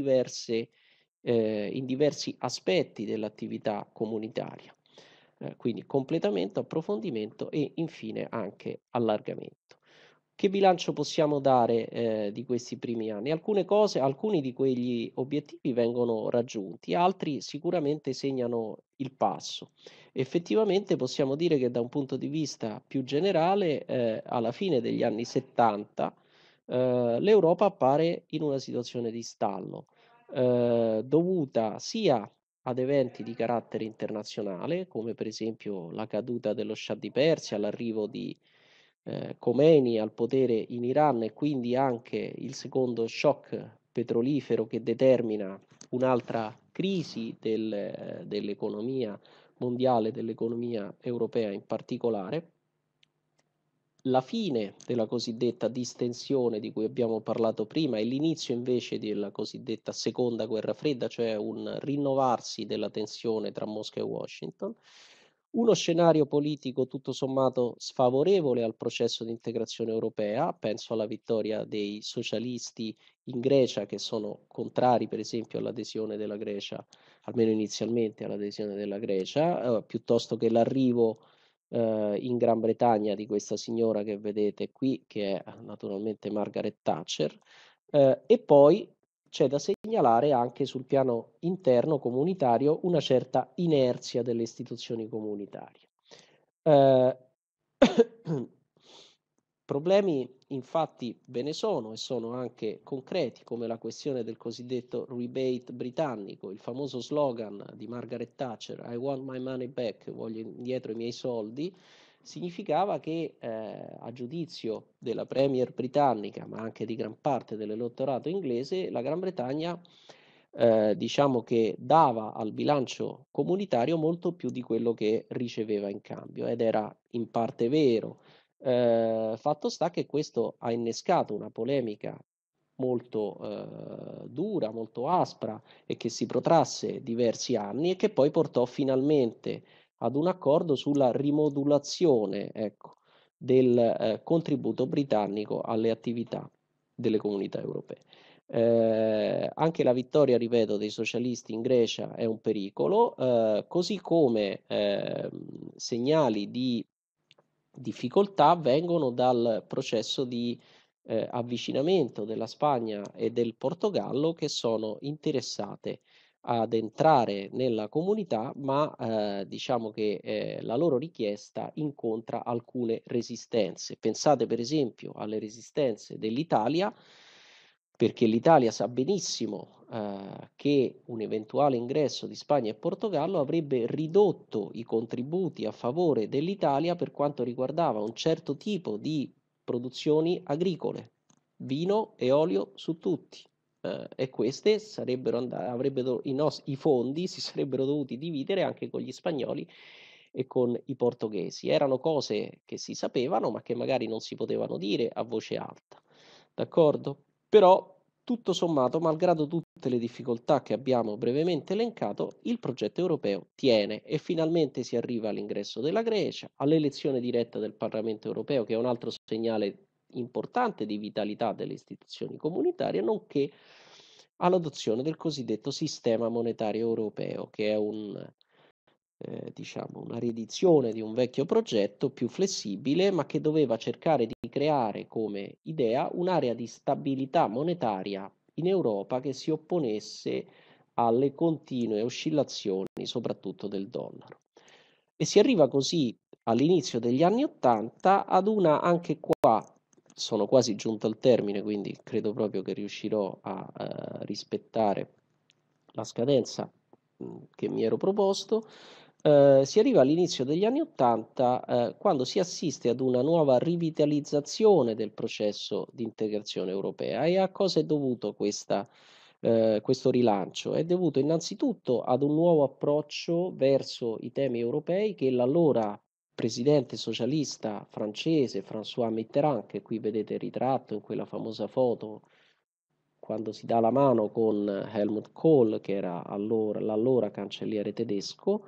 [SPEAKER 2] in diversi aspetti dell'attività comunitaria. Quindi completamento, approfondimento e infine anche allargamento. Che bilancio possiamo dare di questi primi anni? Alcune cose, alcuni di quegli obiettivi vengono raggiunti, altri sicuramente segnano il passo. Effettivamente possiamo dire che da un punto di vista più generale, alla fine degli anni 70, l'Europa appare in una situazione di stallo, dovuta sia ad eventi di carattere internazionale, come per esempio la caduta dello Shah di Persia, l'arrivo di Khomeini al potere in Iran e quindi anche il secondo shock petrolifero che determina un'altra crisi dell'economia mondiale, dell'economia europea in particolare, la fine della cosiddetta distensione di cui abbiamo parlato prima e l'inizio invece della cosiddetta seconda guerra fredda, cioè un rinnovarsi della tensione tra Mosca e Washington, uno scenario politico tutto sommato sfavorevole al processo di integrazione europea, penso alla vittoria dei socialisti in Grecia che sono contrari per esempio all'adesione della Grecia, almeno inizialmente all'adesione della Grecia, piuttosto che l'arrivo in Gran Bretagna di questa signora che vedete qui, che è naturalmente Margaret Thatcher, e poi c'è da segnalare anche sul piano interno comunitario una certa inerzia delle istituzioni comunitarie. Eh, Problemi infatti ve ne sono e sono anche concreti, come la questione del cosiddetto rebate britannico, il famoso slogan di Margaret Thatcher, I want my money back, voglio indietro i miei soldi, significava che a giudizio della Premier britannica, ma anche di gran parte dell'elettorato inglese, la Gran Bretagna diciamo che dava al bilancio comunitario molto più di quello che riceveva in cambio, ed era in parte vero. Fatto sta che questo ha innescato una polemica molto dura, molto aspra, e che si protrasse diversi anni e che poi portò finalmente ad un accordo sulla rimodulazione, ecco, del contributo britannico alle attività delle comunità europee. Anche la vittoria, ripeto, dei socialisti in Grecia è un pericolo, così come segnali di difficoltà vengono dal processo di avvicinamento della Spagna e del Portogallo, che sono interessate ad entrare nella comunità, ma diciamo che la loro richiesta incontra alcune resistenze. Pensate per esempio alle resistenze dell'Italia, perché l'Italia sa benissimo che un eventuale ingresso di Spagna e Portogallo avrebbe ridotto i contributi a favore dell'Italia per quanto riguardava un certo tipo di produzioni agricole, vino e olio su tutti. E queste sarebbero i fondi si sarebbero dovuti dividere anche con gli spagnoli e con i portoghesi. Erano cose che si sapevano, ma che magari non si potevano dire a voce alta. D'accordo? Però, tutto sommato, malgrado tutte le difficoltà che abbiamo brevemente elencato, il progetto europeo tiene e finalmente si arriva all'ingresso della Grecia, all'elezione diretta del Parlamento europeo, che è un altro segnale importante di vitalità delle istituzioni comunitarie, nonché all'adozione del cosiddetto sistema monetario europeo, che è diciamo, una riedizione di un vecchio progetto più flessibile, ma che doveva cercare di creare come idea un'area di stabilità monetaria in Europa che si opponesse alle continue oscillazioni, soprattutto del dollaro. E si arriva così all'inizio degli anni Ottanta ad una, anche qua sono quasi giunto al termine, quindi credo proprio che riuscirò a rispettare la scadenza che mi ero proposto. Si arriva all'inizio degli anni Ottanta quando si assiste ad una nuova rivitalizzazione del processo di integrazione europea. E a cosa è dovuto questo rilancio? È dovuto innanzitutto ad un nuovo approccio verso i temi europei che l'allora presidente socialista francese François Mitterrand, che qui vedete ritratto in quella famosa foto quando si dà la mano con Helmut Kohl, che era l'allora cancelliere tedesco.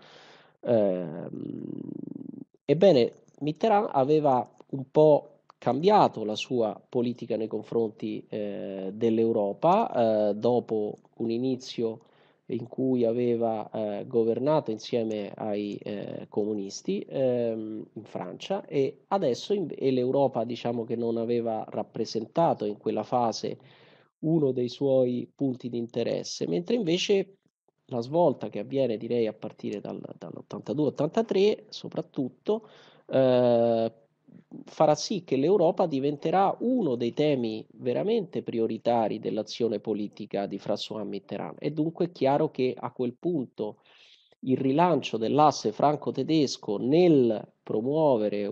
[SPEAKER 2] Ebbene, Mitterrand aveva un po' cambiato la sua politica nei confronti dell'Europa dopo un inizio in cui aveva governato insieme ai comunisti in Francia, e adesso l'Europa, diciamo, che non aveva rappresentato in quella fase uno dei suoi punti di interesse, mentre invece la svolta che avviene, direi, a partire dall'82-83 soprattutto, eh, farà sì che l'Europa diventerà uno dei temi veramente prioritari dell'azione politica di François Mitterrand. È dunque chiaro che a quel punto il rilancio dell'asse franco-tedesco nel promuovere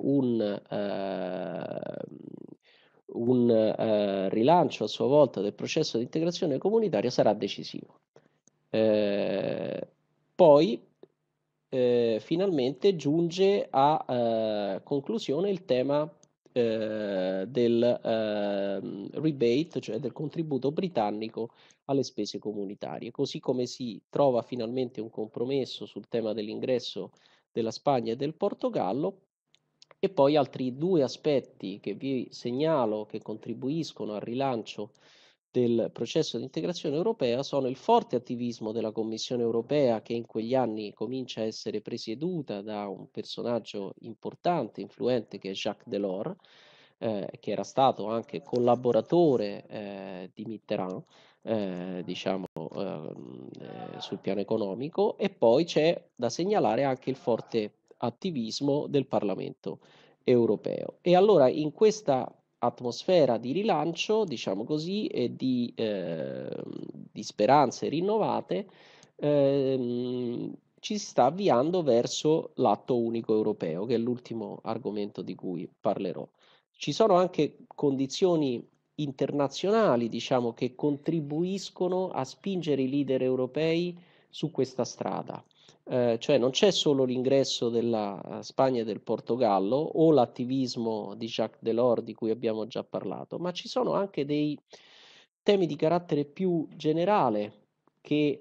[SPEAKER 2] un rilancio a sua volta del processo di integrazione comunitaria sarà decisivo. Eh, poi finalmente giunge a conclusione il tema del rebate, cioè del contributo britannico alle spese comunitarie, così come si trova finalmente un compromesso sul tema dell'ingresso della Spagna e del Portogallo. E poi altri due aspetti che vi segnalo che contribuiscono al rilancio del processo di integrazione europea sono il forte attivismo della Commissione europea, che in quegli anni comincia a essere presieduta da un personaggio importante, influente, che è Jacques Delors, che era stato anche collaboratore di Mitterrand, diciamo, sul piano economico. E poi c'è da segnalare anche il forte attivismo del Parlamento europeo. E allora, in questa atmosfera di rilancio, diciamo così, e di speranze rinnovate, ci si sta avviando verso l'atto unico europeo, che è l'ultimo argomento di cui parlerò. Ci sono anche condizioni internazionali, diciamo, che contribuiscono a spingere i leader europei su questa strada. Cioè non c'è solo l'ingresso della Spagna e del Portogallo o l'attivismo di Jacques Delors di cui abbiamo già parlato, ma ci sono anche dei temi di carattere più generale che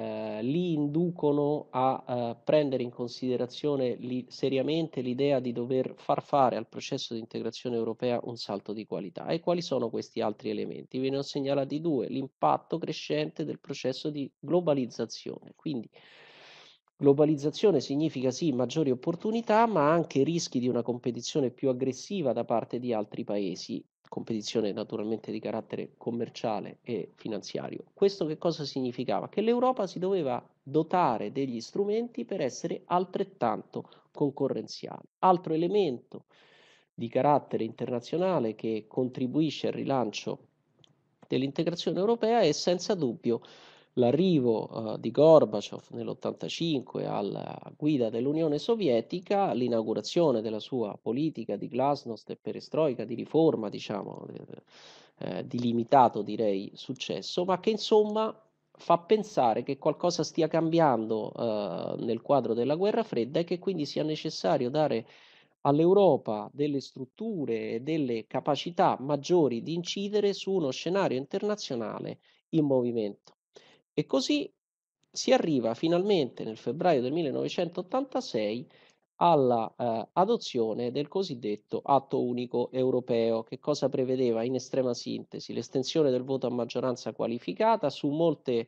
[SPEAKER 2] li inducono a prendere in considerazione seriamente l'idea di dover far fare al processo di integrazione europea un salto di qualità. E quali sono questi altri elementi? Ve ne ho segnalati due: l'impatto crescente del processo di globalizzazione. Quindi globalizzazione significa sì maggiori opportunità, ma anche rischi di una competizione più aggressiva da parte di altri paesi, competizione naturalmente di carattere commerciale e finanziario. Questo che cosa significava? Che l'Europa si doveva dotare degli strumenti per essere altrettanto concorrenziale. Altro elemento di carattere internazionale che contribuisce al rilancio dell'integrazione europea è senza dubbio l'arrivo di Gorbaciov nell'85 alla guida dell'Unione Sovietica, l'inaugurazione della sua politica di glasnost e perestroika, di riforma, diciamo, di limitato, direi, successo, ma che insomma fa pensare che qualcosa stia cambiando nel quadro della guerra fredda e che quindi sia necessario dare all'Europa delle strutture e delle capacità maggiori di incidere su uno scenario internazionale in movimento. E così si arriva finalmente nel febbraio del 1986 alla adozione del cosiddetto atto unico europeo. Che cosa prevedeva in estrema sintesi? L'estensione del voto a maggioranza qualificata su molte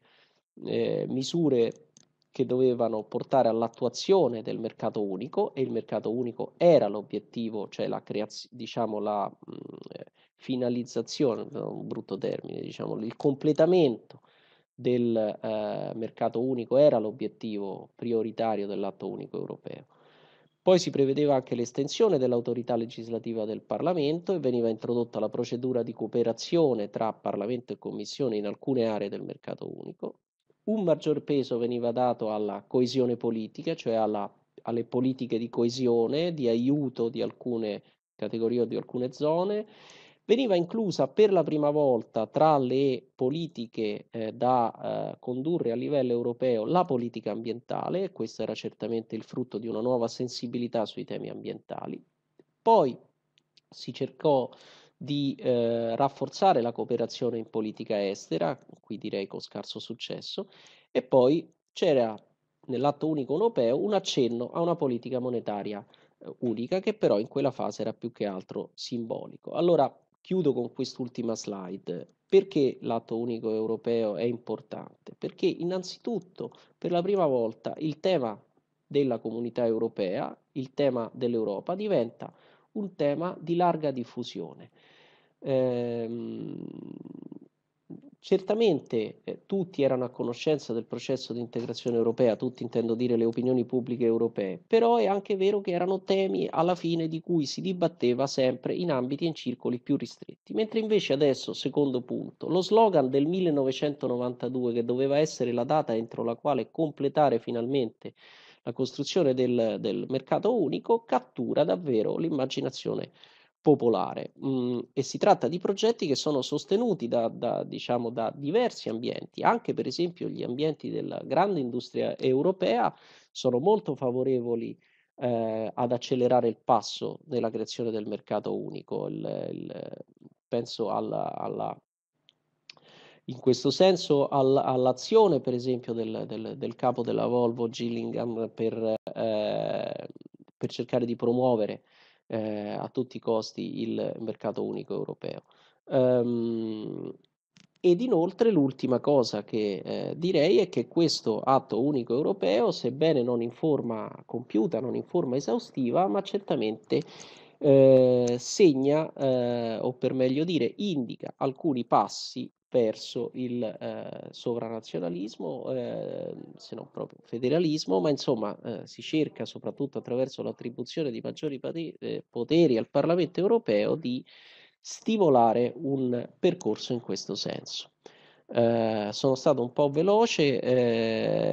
[SPEAKER 2] misure che dovevano portare all'attuazione del mercato unico, e il mercato unico era l'obiettivo, cioè la creazione, diciamo la finalizzazione, un brutto termine, diciamo il completamento del mercato unico era l'obiettivo prioritario dell'atto unico europeo. Poi si prevedeva anche l'estensione dell'autorità legislativa del Parlamento e veniva introdotta la procedura di cooperazione tra Parlamento e Commissione in alcune aree del mercato unico. Un maggior peso veniva dato alla coesione politica, cioè alle politiche di coesione, di aiuto di alcune categorie o di alcune zone. Veniva inclusa per la prima volta tra le politiche da condurre a livello europeo la politica ambientale, e questo era certamente il frutto di una nuova sensibilità sui temi ambientali. Poi si cercò di rafforzare la cooperazione in politica estera, qui direi con scarso successo, e poi c'era nell'atto unico europeo un accenno a una politica monetaria unica, che però in quella fase era più che altro simbolico. Allora chiudo con quest'ultima slide. Perché l'atto unico europeo è importante? Perché innanzitutto per la prima volta il tema della comunità europea, il tema dell'Europa diventa un tema di larga diffusione. Ehm, Certamente tutti erano a conoscenza del processo di integrazione europea, tutti intendo dire le opinioni pubbliche europee, però è anche vero che erano temi alla fine di cui si dibatteva sempre in ambiti e in circoli più ristretti, mentre invece adesso, secondo punto, lo slogan del 1992, che doveva essere la data entro la quale completare finalmente la costruzione del mercato unico, cattura davvero l'immaginazione popolare. E si tratta di progetti che sono sostenuti diciamo, da diversi ambienti, anche per esempio gli ambienti della grande industria europea sono molto favorevoli ad accelerare il passo nella creazione del mercato unico. Penso in questo senso all'azione, per esempio, del capo della Volvo Gillingham per cercare di promuovere a tutti i costi il mercato unico europeo. Ehm, Ed inoltre l'ultima cosa che direi è che questo atto unico europeo, sebbene non in forma compiuta, non in forma esaustiva, ma certamente segna, o per meglio dire, indica alcuni passi verso il sovranazionalismo, se non proprio federalismo, ma insomma si cerca, soprattutto attraverso l'attribuzione di maggiori poteri al Parlamento europeo, di stimolare un percorso in questo senso. Sono stato un po' veloce,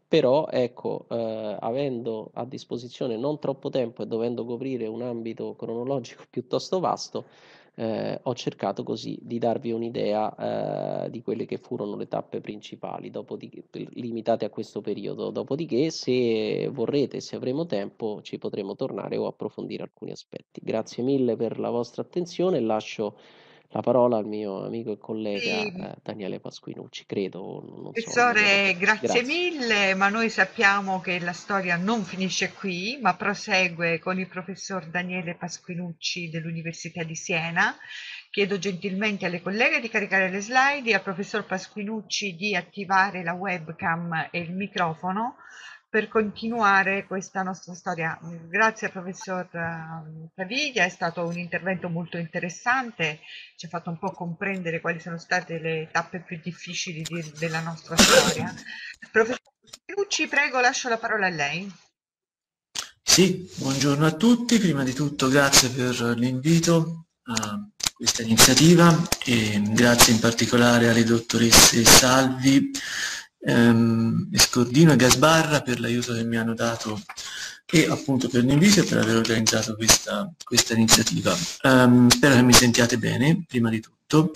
[SPEAKER 2] Però ecco, avendo a disposizione non troppo tempo e dovendo coprire un ambito cronologico piuttosto vasto, ho cercato così di darvi un'idea di quelle che furono le tappe principali, limitate a questo periodo. Dopodiché, se vorrete, se avremo tempo, ci potremo tornare o approfondire alcuni aspetti. Grazie mille per la vostra attenzione e lascio la parola al mio amico e collega
[SPEAKER 1] Sì,
[SPEAKER 2] Daniele Pasquinucci, credo, non so, non me lo
[SPEAKER 1] professore,
[SPEAKER 2] so.
[SPEAKER 1] grazie
[SPEAKER 2] Grazie.
[SPEAKER 1] mille, ma noi sappiamo che la storia non finisce qui, ma prosegue con il professor Daniele Pasquinucci dell'Università di Siena. Chiedo gentilmente alle colleghe di caricare le slide e al professor Pasquinucci di attivare la webcam e il microfono per continuare questa nostra storia. Grazie al professor Caviglia, è stato un intervento molto interessante, ci ha fatto un po' comprendere quali sono state le tappe più difficili della nostra storia. Professor Lucci, prego, lascio la parola a lei.
[SPEAKER 3] Sì, buongiorno a tutti. Prima di tutto grazie per l'invito a questa iniziativa e grazie in particolare alle dottoresse Salvi, Scordino e Gasbarra per l'aiuto che mi hanno dato e appunto per l'invito e per aver organizzato questa iniziativa. Spero che mi sentiate bene, prima di tutto.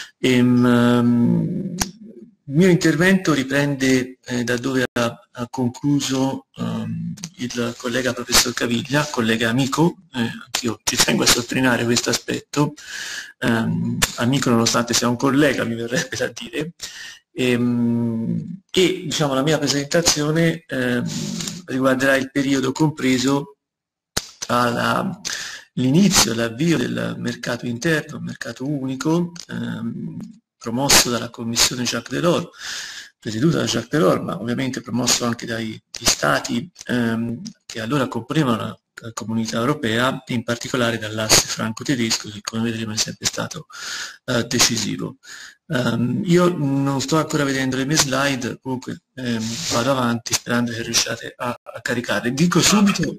[SPEAKER 3] Il mio intervento riprende da dove ha concluso il collega professor Caviglia, collega amico, anch'io ci tengo a sottolineare questo aspetto, amico nonostante sia un collega, mi verrebbe da dire, e diciamo, la mia presentazione riguarderà il periodo compreso tra l'inizio, l'avvio del mercato interno, il mercato unico, promosso dalla Commissione Jacques Delors, presieduta da Jacques Delors, ma ovviamente promosso anche dagli stati che allora componevano la comunità europea, in particolare dall'asse franco-tedesco, che come vedremo è sempre stato decisivo. Io non sto ancora vedendo le mie slide, comunque
[SPEAKER 1] No.
[SPEAKER 3] vado avanti sperando che riusciate a caricarle. Dico subito.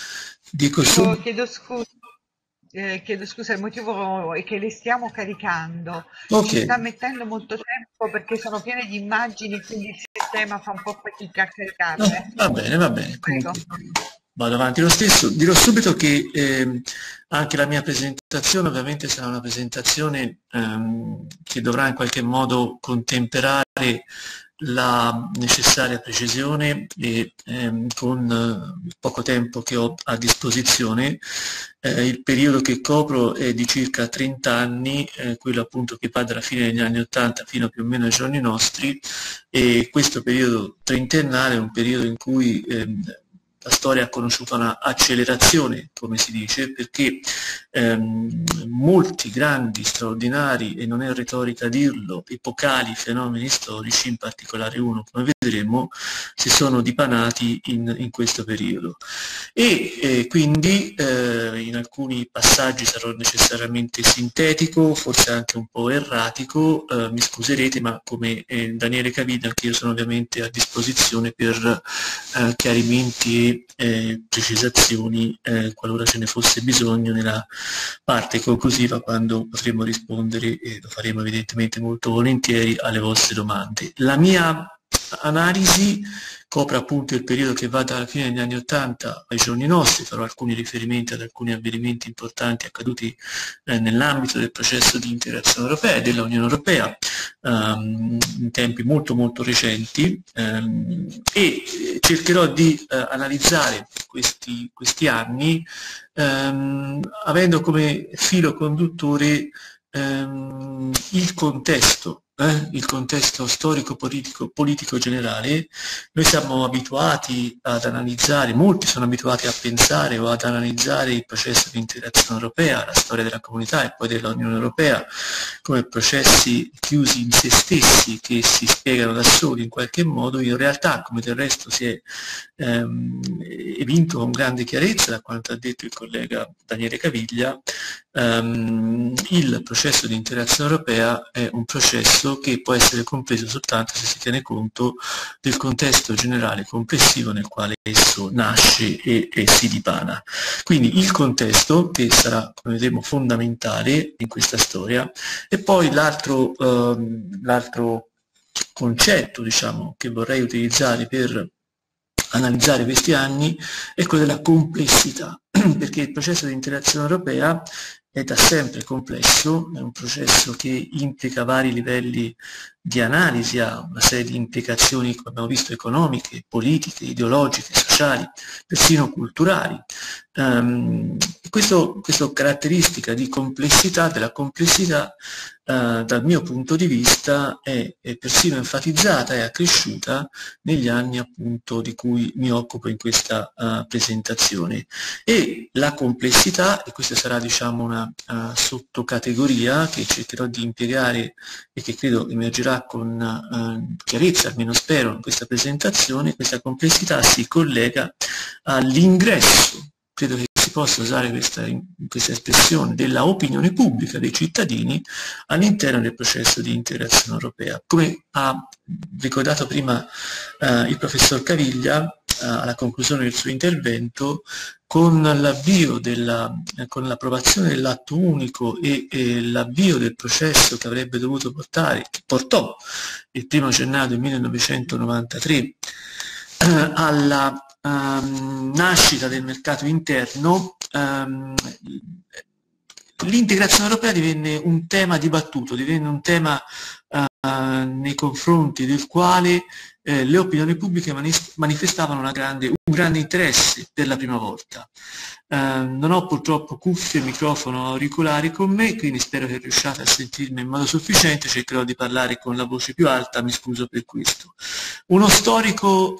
[SPEAKER 1] Chiedo scusa, il motivo è che le stiamo caricando.
[SPEAKER 3] Ok,
[SPEAKER 1] Ci sta mettendo molto tempo perché sono piene di immagini, quindi il sistema fa un po' fatica a
[SPEAKER 3] no,
[SPEAKER 1] caricarle.
[SPEAKER 3] va bene,
[SPEAKER 1] Prego.
[SPEAKER 3] comunque vado avanti lo stesso. Dirò subito che anche la mia presentazione ovviamente sarà una presentazione che dovrà in qualche modo contemperare la necessaria precisione e con il poco tempo che ho a disposizione. Il periodo che copro è di circa 30 anni, quello appunto che va dalla fine degli anni 80 fino più o meno ai giorni nostri, e questo periodo trentennale è un periodo in cui la storia ha conosciuto una accelerazione, come si dice, perché molti grandi, straordinari, e non è retorica dirlo, epocali fenomeni storici, in particolare uno, come vedremo, si sono dipanati in questo periodo. E quindi in alcuni passaggi sarò necessariamente sintetico, forse anche un po' erratico, mi scuserete, ma come Daniele Caviglia anche io sono ovviamente a disposizione per chiarimenti e precisazioni qualora ce ne fosse bisogno nella parte conclusiva, quando potremo rispondere, e lo faremo evidentemente molto volentieri, alle vostre domande. La mia analisi copre appunto il periodo che va dalla fine degli anni 80 ai giorni nostri, farò alcuni riferimenti ad alcuni avvenimenti importanti accaduti nell'ambito del processo di integrazione europea e dell'Unione Europea in tempi molto molto recenti, e cercherò di analizzare questi anni avendo come filo conduttore il contesto storico-politico generale. Noi siamo abituati ad analizzare, molti sono abituati a pensare o ad analizzare il processo di integrazione europea, la storia della comunità e poi dell'Unione Europea, come processi chiusi in se stessi che si spiegano da soli in qualche modo. In realtà, come del resto si è evinto con grande chiarezza da quanto ha detto il collega Daniele Caviglia, il processo di integrazione europea è un processo che può essere compreso soltanto se si tiene conto del contesto generale complessivo nel quale esso nasce e si dipana. Quindi il contesto, che sarà, come vedremo, fondamentale in questa storia, e poi l'altro concetto, diciamo, che vorrei utilizzare per analizzare questi anni è quello della complessità, perché il processo di integrazione europea è da sempre complesso, è un processo che implica vari livelli di analisi, ha una serie di implicazioni, come abbiamo visto, economiche, politiche, ideologiche, sociali, persino culturali. Questa caratteristica di complessità, della complessità, dal mio punto di vista è persino enfatizzata e accresciuta negli anni appunto di cui mi occupo in questa presentazione. E la complessità, e questa sarà diciamo una sottocategoria che cercherò di impiegare e che credo emergerà con chiarezza, almeno spero, in questa presentazione, questa complessità si collega all'ingresso, credo che si possa usare questa espressione, della opinione pubblica dei cittadini all'interno del processo di integrazione europea. Come ha ricordato prima il professor Caviglia, alla conclusione del suo intervento, con l'approvazione dell'atto unico e l'avvio del processo che avrebbe dovuto portare, che portò il 1° gennaio del 1993 alla nascita del mercato interno, l'integrazione europea divenne un tema dibattuto, divenne un tema nei confronti del quale le opinioni pubbliche manifestavano un grande interesse per la prima volta. Non ho purtroppo cuffie, microfono, auricolari con me, quindi spero che riusciate a sentirmi in modo sufficiente, cercherò di parlare con la voce più alta, mi scuso per questo. Uno storico,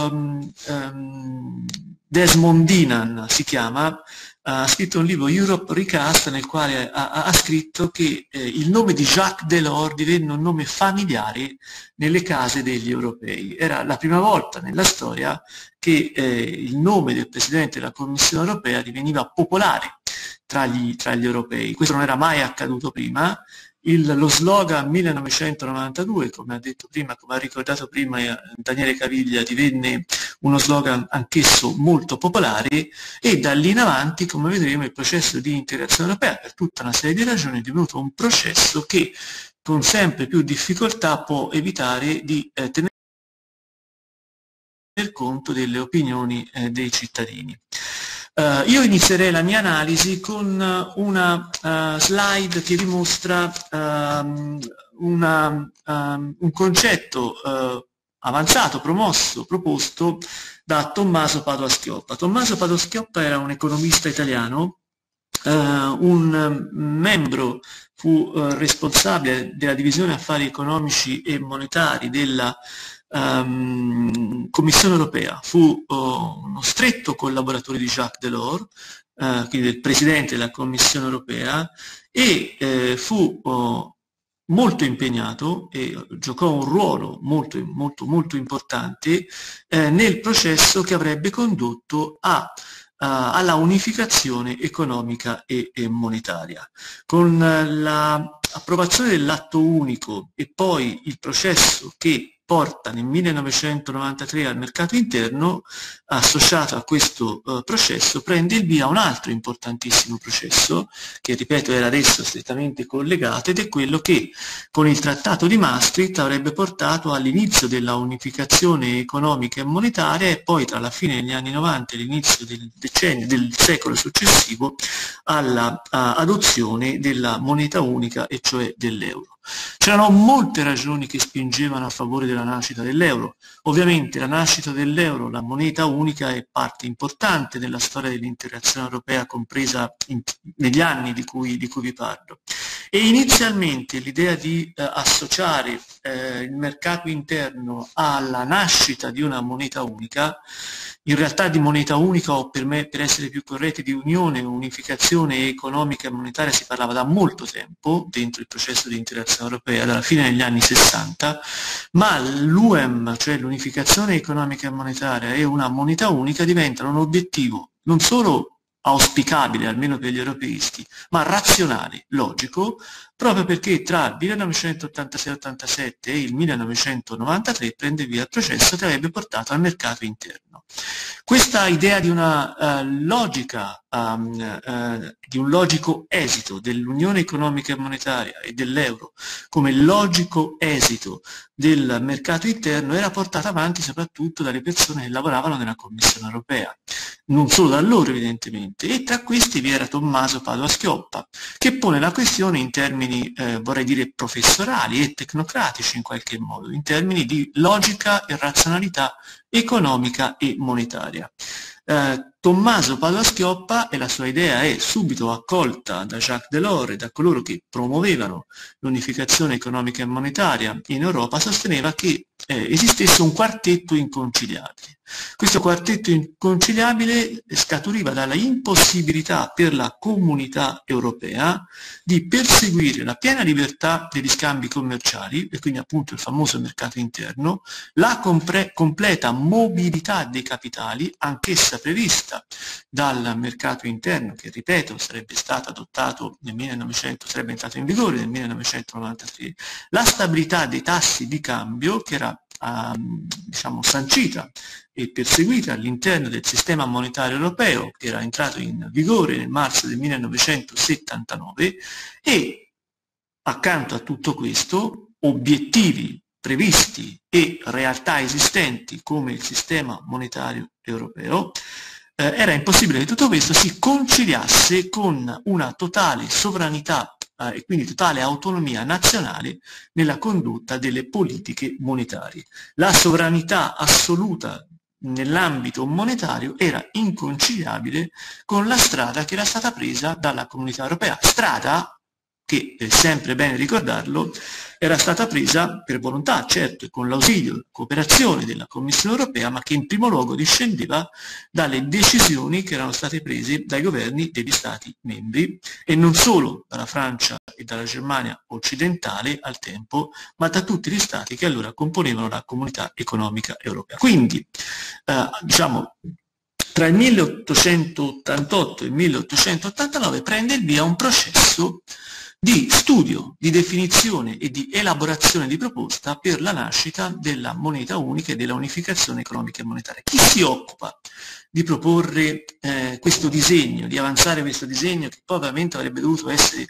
[SPEAKER 3] Desmond Dinan si chiama, ha scritto un libro, Europe Recast, nel quale ha scritto che il nome di Jacques Delors divenne un nome familiare nelle case degli europei. Era la prima volta nella storia che il nome del Presidente della Commissione europea diveniva popolare tra gli europei. Questo non era mai accaduto prima. Lo slogan 1992, come ha detto prima, come ha ricordato prima Daniele Caviglia, divenne uno slogan anch'esso molto popolare, e da lì in avanti, come vedremo, il processo di integrazione europea, per tutta una serie di ragioni, è divenuto un processo che con sempre più difficoltà può evitare di tenere conto delle opinioni dei cittadini. Io inizierei la mia analisi con una slide che dimostra un concetto avanzato, proposto da Tommaso Padoa-Schioppa. Tommaso Padoa-Schioppa era un economista italiano, un membro, fu responsabile della divisione affari economici e monetari della Commissione europea, fu uno stretto collaboratore di Jacques Delors, quindi del Presidente della Commissione europea, e fu molto impegnato e giocò un ruolo molto importante nel processo che avrebbe condotto alla unificazione economica e monetaria. Con l'approvazione dell'atto unico e poi il processo che porta nel 1993 al mercato interno, associato a questo processo, prende il via un altro importantissimo processo, che ripeto era adesso strettamente collegato, ed è quello che con il Trattato di Maastricht avrebbe portato all'inizio della unificazione economica e monetaria, e poi tra la fine degli anni 90 e l'inizio del secolo successivo alla adozione della moneta unica, e cioè dell'euro. C'erano molte ragioni che spingevano a favore della nascita dell'euro. Ovviamente la nascita dell'euro, la moneta unica, è parte importante della storia dell'integrazione europea, compresa negli anni di cui vi parlo. E inizialmente l'idea di associare il mercato interno alla nascita di una moneta unica, in realtà di moneta unica, o per essere più corretti di unificazione economica e monetaria, si parlava da molto tempo dentro il processo di integrazione europea, dalla fine degli anni 60, ma l'UEM, cioè l'unificazione economica e monetaria, e una moneta unica diventano un obiettivo non solo auspicabile, almeno per gli europeisti, ma razionale, logico, proprio perché tra il 1986-87 e il 1993 prende via il processo che avrebbe portato al mercato interno. Questa idea di una logica, di un logico esito dell'Unione Economica e Monetaria e dell'euro come logico esito del mercato interno era portata avanti soprattutto dalle persone che lavoravano nella Commissione europea, non solo da loro evidentemente, e tra questi vi era Tommaso Padoa-Schioppa, che pone la questione in termini, vorrei dire, professorali e tecnocratici in qualche modo, in termini di logica e razionalità economica e monetaria. Tommaso Padoa-Schioppa e la sua idea è subito accolta da Jacques Delors e da coloro che promuovevano l'unificazione economica e monetaria in Europa, sosteneva che esistesse un quartetto inconciliabile. Questo quartetto inconciliabile scaturiva dalla impossibilità per la comunità europea di perseguire la piena libertà degli scambi commerciali, e quindi appunto il famoso mercato interno, la completa mobilità dei capitali, anch'essa prevista dal mercato interno, che ripeto sarebbe stato adottato sarebbe entrato in vigore nel 1993, la stabilità dei tassi di cambio che era diciamo sancita e perseguita all'interno del sistema monetario europeo, che era entrato in vigore nel marzo del 1979, e accanto a tutto questo obiettivi previsti e realtà esistenti come il sistema monetario europeo. Era impossibile che tutto questo si conciliasse con una totale sovranità e quindi totale autonomia nazionale nella condotta delle politiche monetarie. La sovranità assoluta nell'ambito monetario era inconciliabile con la strada che era stata presa dalla Comunità Europea, strada che, è sempre bene ricordarlo, era stata presa per volontà, certo, e con l'ausilio, la cooperazione della Commissione Europea, ma che in primo luogo discendeva dalle decisioni che erano state prese dai governi degli Stati membri, e non solo dalla Francia e dalla Germania occidentale al tempo, ma da tutti gli Stati che allora componevano la Comunità Economica Europea. Quindi, diciamo, tra il 1888 e il 1889 prende il via un processo di studio, di definizione e di elaborazione di proposta per la nascita della moneta unica e della unificazione economica e monetaria. Chi si occupa di proporre questo disegno, di avanzare questo disegno, che poi ovviamente avrebbe dovuto essere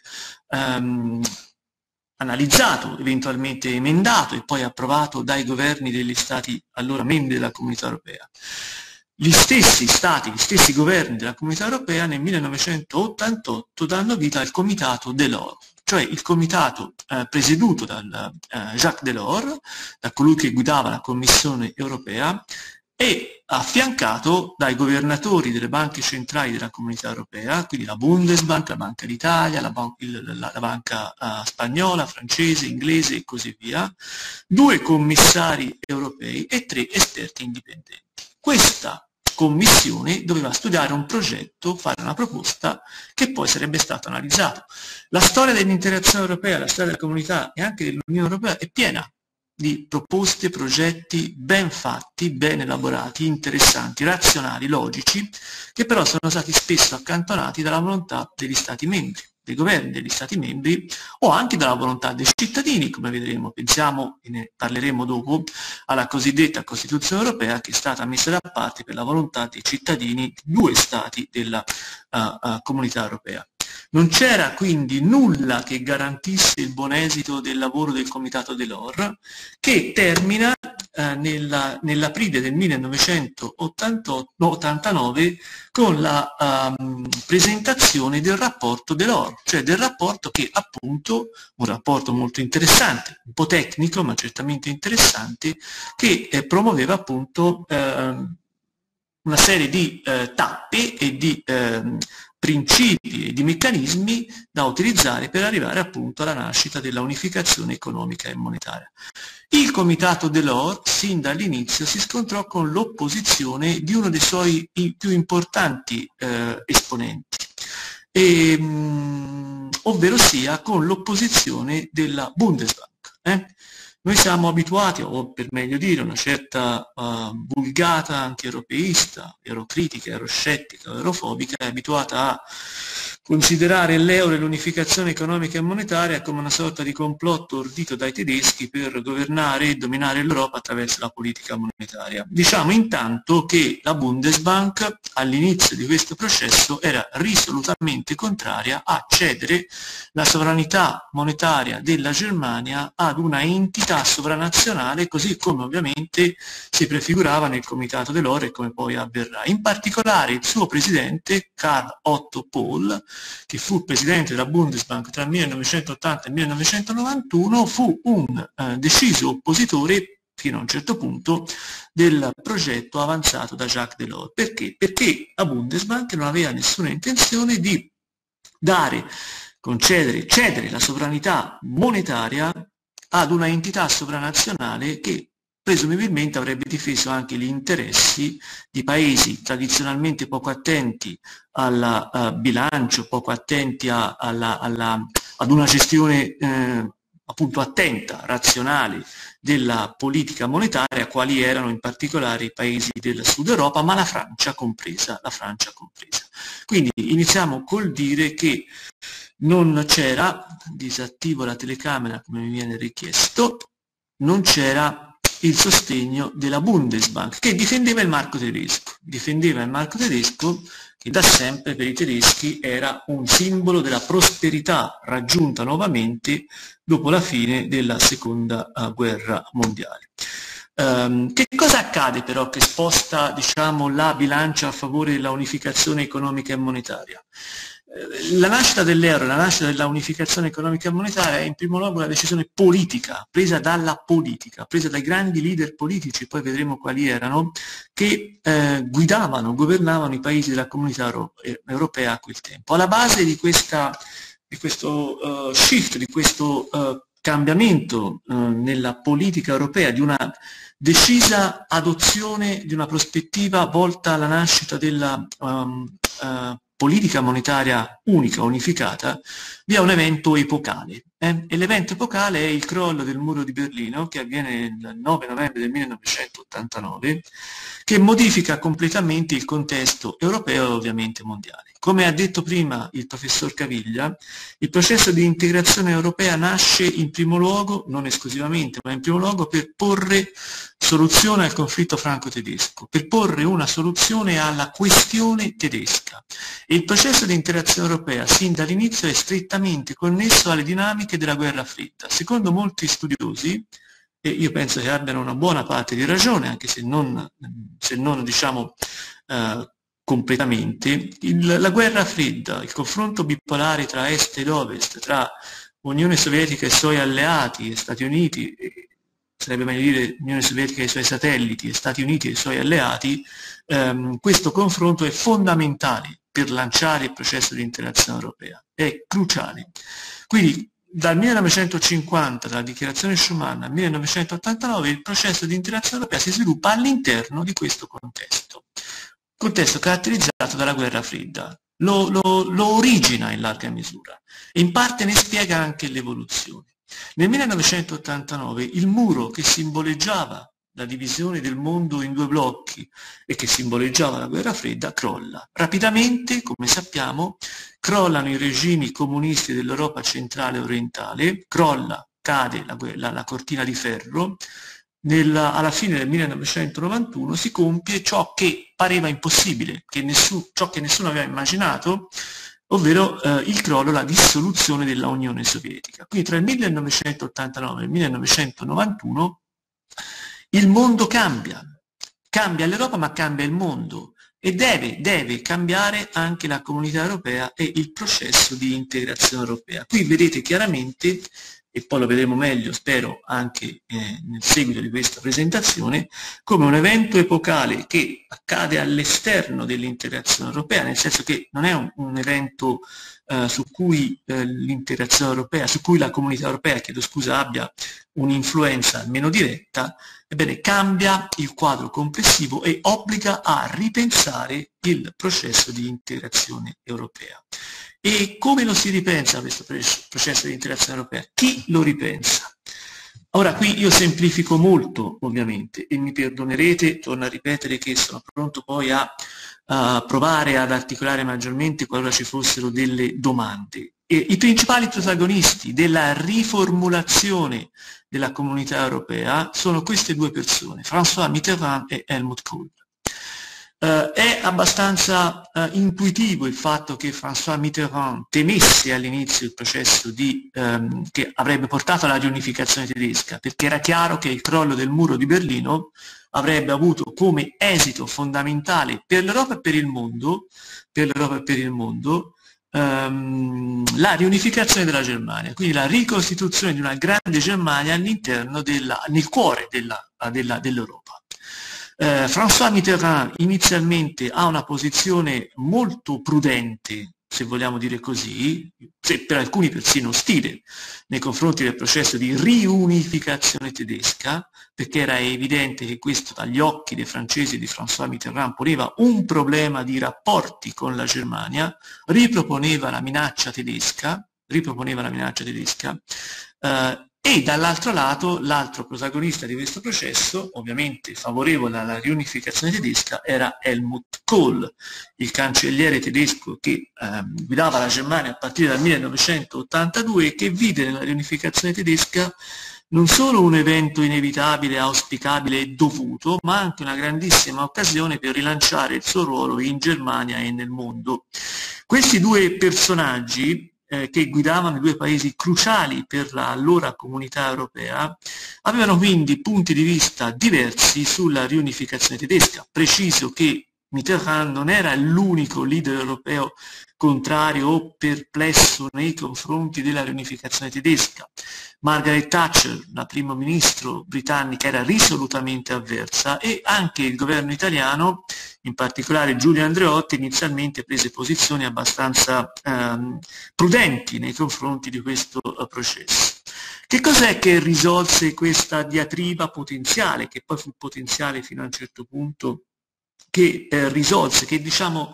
[SPEAKER 3] analizzato, eventualmente emendato e poi approvato dai governi degli Stati allora membri della Comunità Europea? Gli stessi Stati, gli stessi governi della Comunità Europea nel 1988 danno vita al Comitato Delors, cioè il comitato presieduto da Jacques Delors, da colui che guidava la Commissione Europea, e affiancato dai governatori delle banche centrali della Comunità Europea, quindi la Bundesbank, la Banca d'Italia, la banca spagnola, francese, inglese e così via, 2 commissari europei e 3 esperti indipendenti. Questa commissione doveva studiare un progetto, fare una proposta che poi sarebbe stato analizzato. La storia dell'interazione europea, la storia della comunità e anche dell'Unione Europea è piena di proposte, progetti ben fatti, ben elaborati, interessanti, razionali, logici, che però sono stati spesso accantonati dalla volontà degli Stati membri, dei governi degli Stati membri, o anche dalla volontà dei cittadini, come vedremo. Pensiamo, e ne parleremo dopo, alla cosiddetta Costituzione europea, che è stata messa da parte per la volontà dei cittadini di 2 Stati della Comunità Europea. Non c'era quindi nulla che garantisse il buon esito del lavoro del Comitato Delors, che termina nell'aprile del 1989 con la presentazione del rapporto Delors, cioè del rapporto che appunto, un rapporto molto interessante, un po' tecnico ma certamente interessante, che promuoveva appunto una serie di tappe e di principi e di meccanismi da utilizzare per arrivare appunto alla nascita della unificazione economica e monetaria. Il Comitato Delors sin dall'inizio si scontrò con l'opposizione di uno dei suoi più importanti esponenti, ovvero sia con l'opposizione della Bundesbank. Noi siamo abituati, o per meglio dire, una certa vulgata anti-europeista, eurocritica, euroscettica, eurofobica, è abituata a considerare l'euro e l'unificazione economica e monetaria come una sorta di complotto ordito dai tedeschi per governare e dominare l'Europa attraverso la politica monetaria. Diciamo intanto che la Bundesbank all'inizio di questo processo era risolutamente contraria a cedere la sovranità monetaria della Germania ad una entità sovranazionale, così come ovviamente si prefigurava nel Comitato dell'Oro e come poi avverrà. In particolare il suo presidente, Karl Otto Pohl, che fu presidente della Bundesbank tra il 1980 e il 1991, fu un deciso oppositore fino a un certo punto del progetto avanzato da Jacques Delors. Perché? Perché la Bundesbank non aveva nessuna intenzione di cedere la sovranità monetaria ad una entità sovranazionale che presumibilmente avrebbe difeso anche gli interessi di paesi tradizionalmente poco attenti al bilancio, poco attenti ad una gestione appunto attenta, razionale della politica monetaria, quali erano in particolare i paesi del Sud Europa, ma la Francia compresa. Quindi iniziamo col dire che non c'era, disattivo la telecamera come mi viene richiesto, non c'era il sostegno della Bundesbank, che difendeva il marco tedesco, che da sempre per i tedeschi era un simbolo della prosperità raggiunta nuovamente dopo la fine della seconda guerra mondiale. Che cosa accade però che sposta, diciamo, la bilancia a favore della unificazione economica e monetaria? La nascita dell'euro, la nascita della unificazione economica e monetaria è in primo luogo una decisione politica, presa dalla politica, presa dai grandi leader politici, poi vedremo quali erano, che governavano i paesi della comunità europea a quel tempo. Alla base di questo shift, di questo cambiamento nella politica europea, di una decisa adozione di una prospettiva volta alla nascita della politica monetaria unica, unificata, vi è un evento epocale. E l'evento epocale è il crollo del muro di Berlino, che avviene il 9 novembre del 1989, che modifica completamente il contesto europeo e ovviamente mondiale. Come ha detto prima il professor Caviglia, il processo di integrazione europea nasce in primo luogo, non esclusivamente, ma in primo luogo per porre soluzione al conflitto franco-tedesco, per porre una soluzione alla questione tedesca. E il processo di integrazione europea, sin dall'inizio, è strettamente connesso alle dinamiche della guerra fredda. Secondo molti studiosi, e io penso che abbiano una buona parte di ragione, anche se non diciamo completamente, la guerra fredda, il confronto bipolare tra est ed ovest, tra Unione Sovietica e i suoi alleati e Stati Uniti, sarebbe meglio dire Unione Sovietica e i suoi satelliti e Stati Uniti e i suoi alleati, questo confronto è fondamentale per lanciare il processo di integrazione europea, è cruciale. Quindi dal 1950, dalla dichiarazione Schuman al 1989, il processo di integrazione europea si sviluppa all'interno di questo contesto caratterizzato dalla guerra fredda, lo origina in larga misura e in parte ne spiega anche l'evoluzione. Nel 1989 il muro che simboleggiava la divisione del mondo in due blocchi e che simboleggiava la guerra fredda crolla. Rapidamente, come sappiamo, crollano i regimi comunisti dell'Europa centrale e orientale, cade la cortina di ferro. Alla fine del 1991 si compie ciò che pareva impossibile, ciò che nessuno aveva immaginato, ovvero il crollo, la dissoluzione della Unione Sovietica. Quindi tra il 1989 e il 1991 il mondo cambia l'Europa ma cambia il mondo e deve cambiare anche la comunità europea e il processo di integrazione europea. Qui vedete chiaramente, e poi lo vedremo meglio, spero, anche nel seguito di questa presentazione, come un evento epocale che accade all'esterno dell'integrazione europea, nel senso che non è un evento su cui l'integrazione europea, su cui la comunità europea, abbia un'influenza almeno diretta, ebbene cambia il quadro complessivo e obbliga a ripensare il processo di integrazione europea. E come lo si ripensa questo processo di integrazione europea? Chi lo ripensa? Ora qui io semplifico molto ovviamente e mi perdonerete, torno a ripetere che sono pronto poi a provare ad articolare maggiormente qualora ci fossero delle domande. E i principali protagonisti della riformulazione della comunità europea sono queste due persone, François Mitterrand e Helmut Kohl. È abbastanza intuitivo il fatto che François Mitterrand temesse all'inizio il processo che avrebbe portato alla riunificazione tedesca, perché era chiaro che il crollo del muro di Berlino avrebbe avuto come esito fondamentale per l'Europa e per il mondo, la riunificazione della Germania, quindi la ricostituzione di una grande Germania all'interno nel cuore dell'Europa. François Mitterrand inizialmente ha una posizione molto prudente, se vogliamo dire così, per alcuni persino ostile, nei confronti del processo di riunificazione tedesca, perché era evidente che questo dagli occhi dei francesi di François Mitterrand poneva un problema di rapporti con la Germania, riproponeva la minaccia tedesca, e dall'altro lato, l'altro protagonista di questo processo, ovviamente favorevole alla riunificazione tedesca, era Helmut Kohl, il cancelliere tedesco che guidava la Germania a partire dal 1982 e che vide nella riunificazione tedesca non solo un evento inevitabile, auspicabile e dovuto, ma anche una grandissima occasione per rilanciare il suo ruolo in Germania e nel mondo. Questi due personaggi che guidavano i due paesi cruciali per la allora comunità europea, avevano quindi punti di vista diversi sulla riunificazione tedesca. Preciso che Mitterrand non era l'unico leader europeo contrario o perplesso nei confronti della riunificazione tedesca. Margaret Thatcher, la primo ministro britannica, era risolutamente avversa e anche il governo italiano, in particolare Giulio Andreotti, inizialmente prese posizioni abbastanza prudenti nei confronti di questo processo. Che cos'è che risolse questa diatriba potenziale, che poi fu potenziale fino a un certo punto, che risolse, che diciamo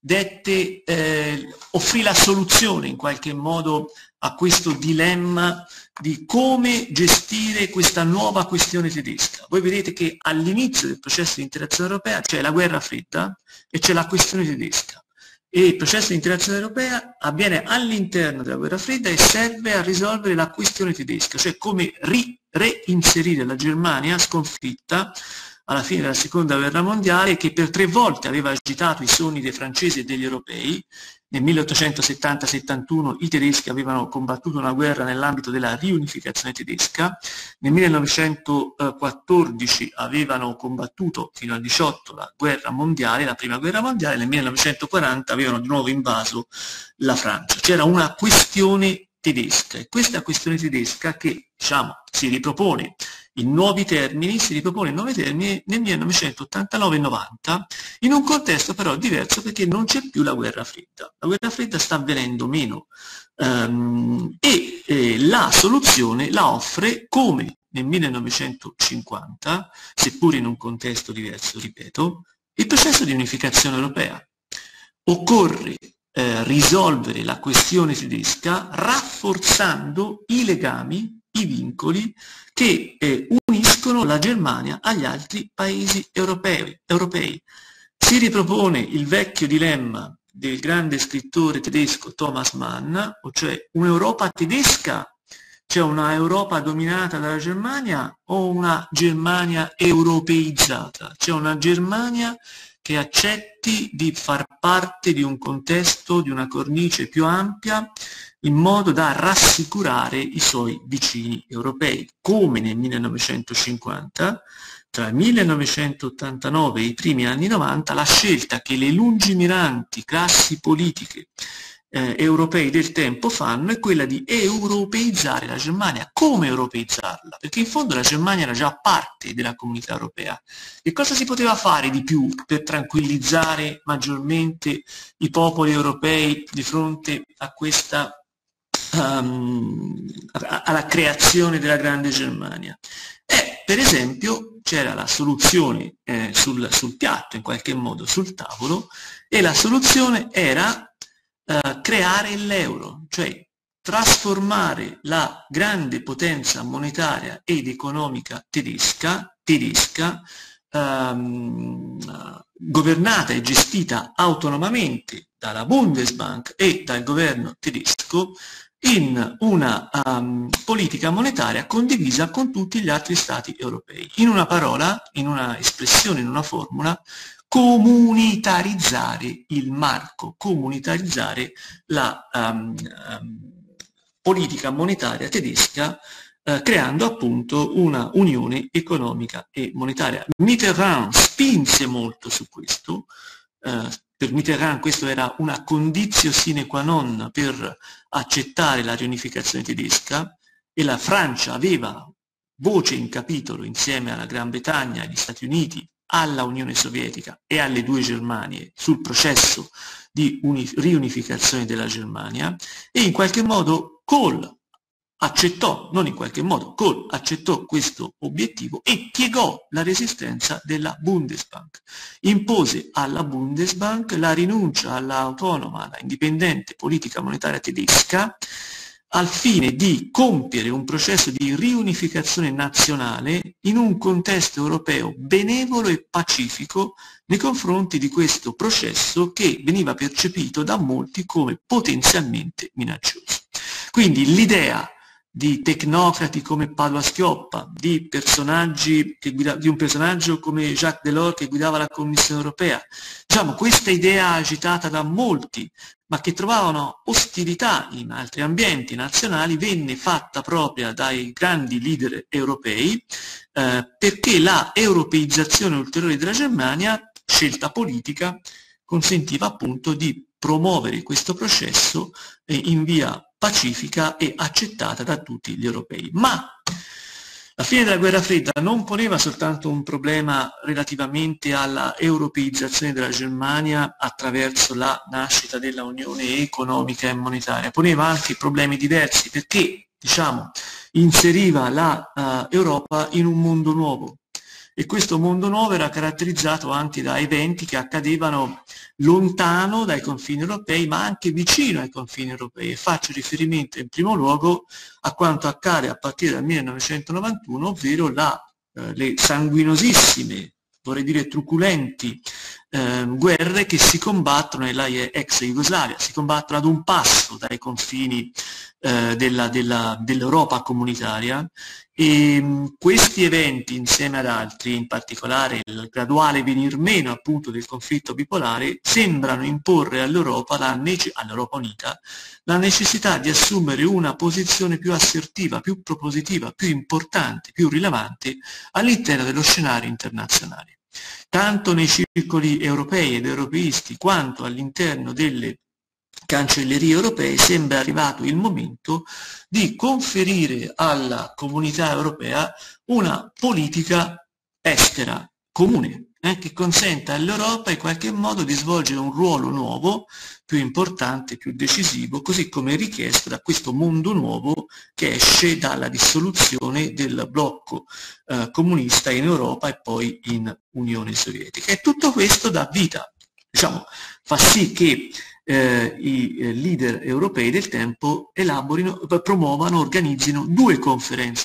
[SPEAKER 3] offrì la soluzione in qualche modo a questo dilemma di come gestire questa nuova questione tedesca? Voi vedete che all'inizio del processo di integrazione europea c'è la guerra fredda e c'è la questione tedesca. E il processo di integrazione europea avviene all'interno della guerra fredda e serve a risolvere la questione tedesca, cioè come reinserire la Germania sconfitta alla fine della seconda guerra mondiale, che per 3 volte aveva agitato i sogni dei francesi e degli europei. Nel 1870-71 i tedeschi avevano combattuto una guerra nell'ambito della riunificazione tedesca, nel 1914 avevano combattuto fino al 18 la guerra mondiale, la prima guerra mondiale, nel 1940 avevano di nuovo invaso la Francia. C'era una questione tedesca e questa questione tedesca che diciamo si ripropone in nuovi termini nel 1989-90, in un contesto però diverso perché non c'è più la guerra fredda. La guerra fredda sta avvenendo meno la soluzione la offre, come nel 1950, seppur in un contesto diverso, ripeto, il processo di unificazione europea. Occorre risolvere la questione tedesca rafforzando i legami, i vincoli che uniscono la Germania agli altri paesi europei. Si ripropone il vecchio dilemma del grande scrittore tedesco Thomas Mann, cioè un'Europa tedesca, cioè una Europa dominata dalla Germania o una Germania europeizzata, cioè una Germania che accetti di far parte di un contesto, di una cornice più ampia, in modo da rassicurare i suoi vicini europei, come nel 1950, tra il 1989 e i primi anni 90, la scelta che le lungimiranti classi politiche europei del tempo fanno è quella di europeizzare la Germania. Come europeizzarla? Perché in fondo la Germania era già parte della comunità europea. E cosa si poteva fare di più per tranquillizzare maggiormente i popoli europei di fronte a questa alla creazione della grande Germania? Per esempio c'era la soluzione sul piatto, in qualche modo sul tavolo, e la soluzione era creare l'euro, cioè trasformare la grande potenza monetaria ed economica tedesca, governata e gestita autonomamente dalla Bundesbank e dal governo tedesco, in una politica monetaria condivisa con tutti gli altri stati europei. In una parola, in una espressione, in una formula, comunitarizzare il marco, comunitarizzare la politica monetaria tedesca, creando appunto una unione economica e monetaria. Mitterrand spinse molto su questo. Per Mitterrand questo era una conditio sine qua non per accettare la riunificazione tedesca, e la Francia aveva voce in capitolo insieme alla Gran Bretagna, agli Stati Uniti, alla Unione Sovietica e alle due Germanie sul processo di riunificazione della Germania, e in qualche modo Kohl accettò, non in qualche modo, Kohl accettò questo obiettivo e piegò la resistenza della Bundesbank. Impose alla Bundesbank la rinuncia all'autonoma, alla indipendente politica monetaria tedesca, al fine di compiere un processo di riunificazione nazionale in un contesto europeo benevolo e pacifico nei confronti di questo processo che veniva percepito da molti come potenzialmente minaccioso. Quindi l'idea di tecnocrati come Padoa-Schioppa, di un personaggio come Jacques Delors che guidava la Commissione europea, diciamo, questa idea agitata da molti, ma che trovavano ostilità in altri ambienti nazionali, venne fatta propria dai grandi leader europei, perché la europeizzazione ulteriore della Germania, scelta politica, consentiva appunto di promuovere questo processo in via pacifica e accettata da tutti gli europei. Ma la fine della guerra fredda non poneva soltanto un problema relativamente alla europeizzazione della Germania attraverso la nascita della Unione economica e monetaria, poneva anche problemi diversi, perché, diciamo, inseriva la Europa in un mondo nuovo, e questo mondo nuovo era caratterizzato anche da eventi che accadevano lontano dai confini europei, ma anche vicino ai confini europei, e faccio riferimento in primo luogo a quanto accade a partire dal 1991, ovvero le sanguinosissime, vorrei dire truculenti, guerre che si combattono nella ex Jugoslavia, si combattono ad un passo dai confini dell'Europa comunitaria, e questi eventi, insieme ad altri, in particolare il graduale venir meno appunto del conflitto bipolare, sembrano imporre all'Europa Unita la necessità di assumere una posizione più assertiva, più propositiva, più importante, più rilevante all'interno dello scenario internazionale. Tanto nei circoli europei ed europeisti quanto all'interno delle cancellerie europee sembra arrivato il momento di conferire alla comunità europea una politica estera comune, che consenta all'Europa in qualche modo di svolgere un ruolo nuovo, più importante, più decisivo, così come richiesto da questo mondo nuovo che esce dalla dissoluzione del blocco comunista in Europa e poi in Unione Sovietica. E tutto questo dà vita, diciamo, fa sì che i leader europei del tempo promuovano, organizzino due conferenze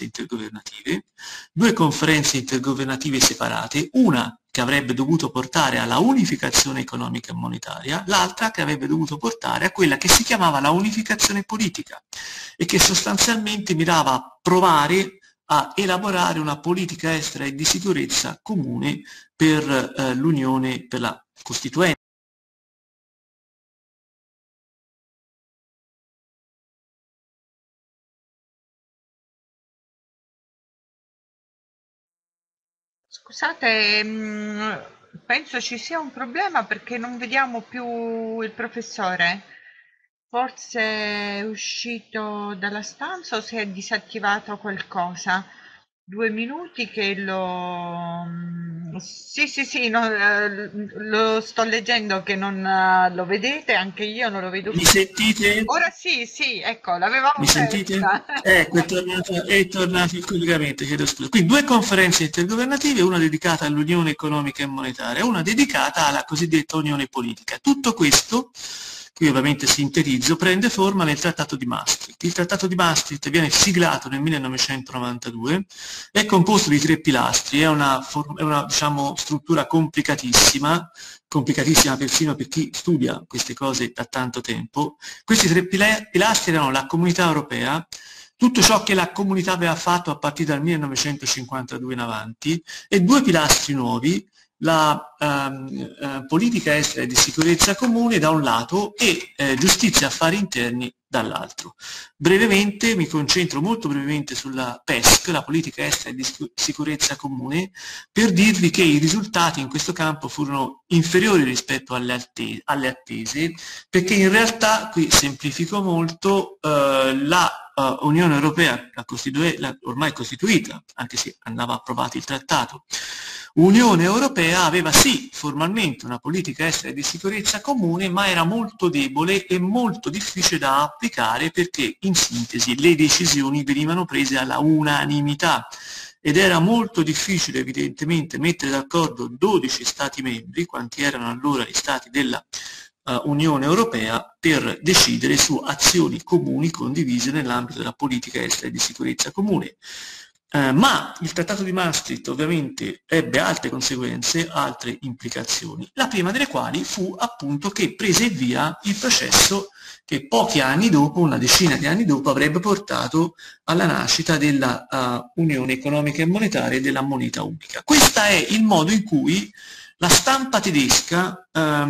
[SPEAKER 3] intergovernative separate, una che avrebbe dovuto portare alla unificazione economica e monetaria, l'altra che avrebbe dovuto portare a quella che si chiamava la unificazione politica e che sostanzialmente mirava a provare a elaborare una politica estera e di sicurezza comune per l'Unione, per la Costituente.
[SPEAKER 1] Scusate, penso ci sia un problema perché non vediamo più il professore. Forse è uscito dalla stanza o si è disattivato qualcosa. 2 minuti che lo... Sì, no, lo sto leggendo che non lo vedete, anche io non lo vedo più.
[SPEAKER 3] Mi sentite?
[SPEAKER 1] Ora sì, ecco, l'avevamo
[SPEAKER 3] Mi sentite?
[SPEAKER 1] persa.
[SPEAKER 3] Ecco, è tornato il collegamento, chiedo scusa. Quindi due conferenze intergovernative, una dedicata all'Unione economica e monetaria, una dedicata alla cosiddetta Unione politica. Tutto questo qui ovviamente sintetizzo, prende forma nel Trattato di Maastricht. Il Trattato di Maastricht viene siglato nel 1992, è composto di 3 pilastri, è una diciamo, struttura complicatissima persino per chi studia queste cose da tanto tempo. Questi 3 pilastri erano la Comunità Europea, tutto ciò che la comunità aveva fatto a partire dal 1952 in avanti, e 2 pilastri nuovi, la politica estera e di sicurezza comune da un lato e giustizia e affari interni dall'altro. Brevemente, mi concentro molto brevemente sulla PESC, la politica estera e di sicurezza comune, per dirvi che i risultati in questo campo furono inferiori rispetto alle attese, perché in realtà, qui semplifico molto, la Unione Europea, ormai costituita, anche se andava approvato il trattato, Unione Europea aveva sì formalmente una politica estera e di sicurezza comune, ma era molto debole e molto difficile da applicare, perché in sintesi le decisioni venivano prese alla unanimità ed era molto difficile evidentemente mettere d'accordo 12 Stati membri, quanti erano allora gli Stati della Unione Europea, per decidere su azioni comuni condivise nell'ambito della politica estera e di sicurezza comune. Ma il Trattato di Maastricht ovviamente ebbe altre conseguenze, altre implicazioni, la prima delle quali fu appunto che prese il via il processo che pochi anni dopo, una decina di anni dopo, avrebbe portato alla nascita della Unione Economica e Monetaria e della moneta unica. Questo è il modo in cui la stampa tedesca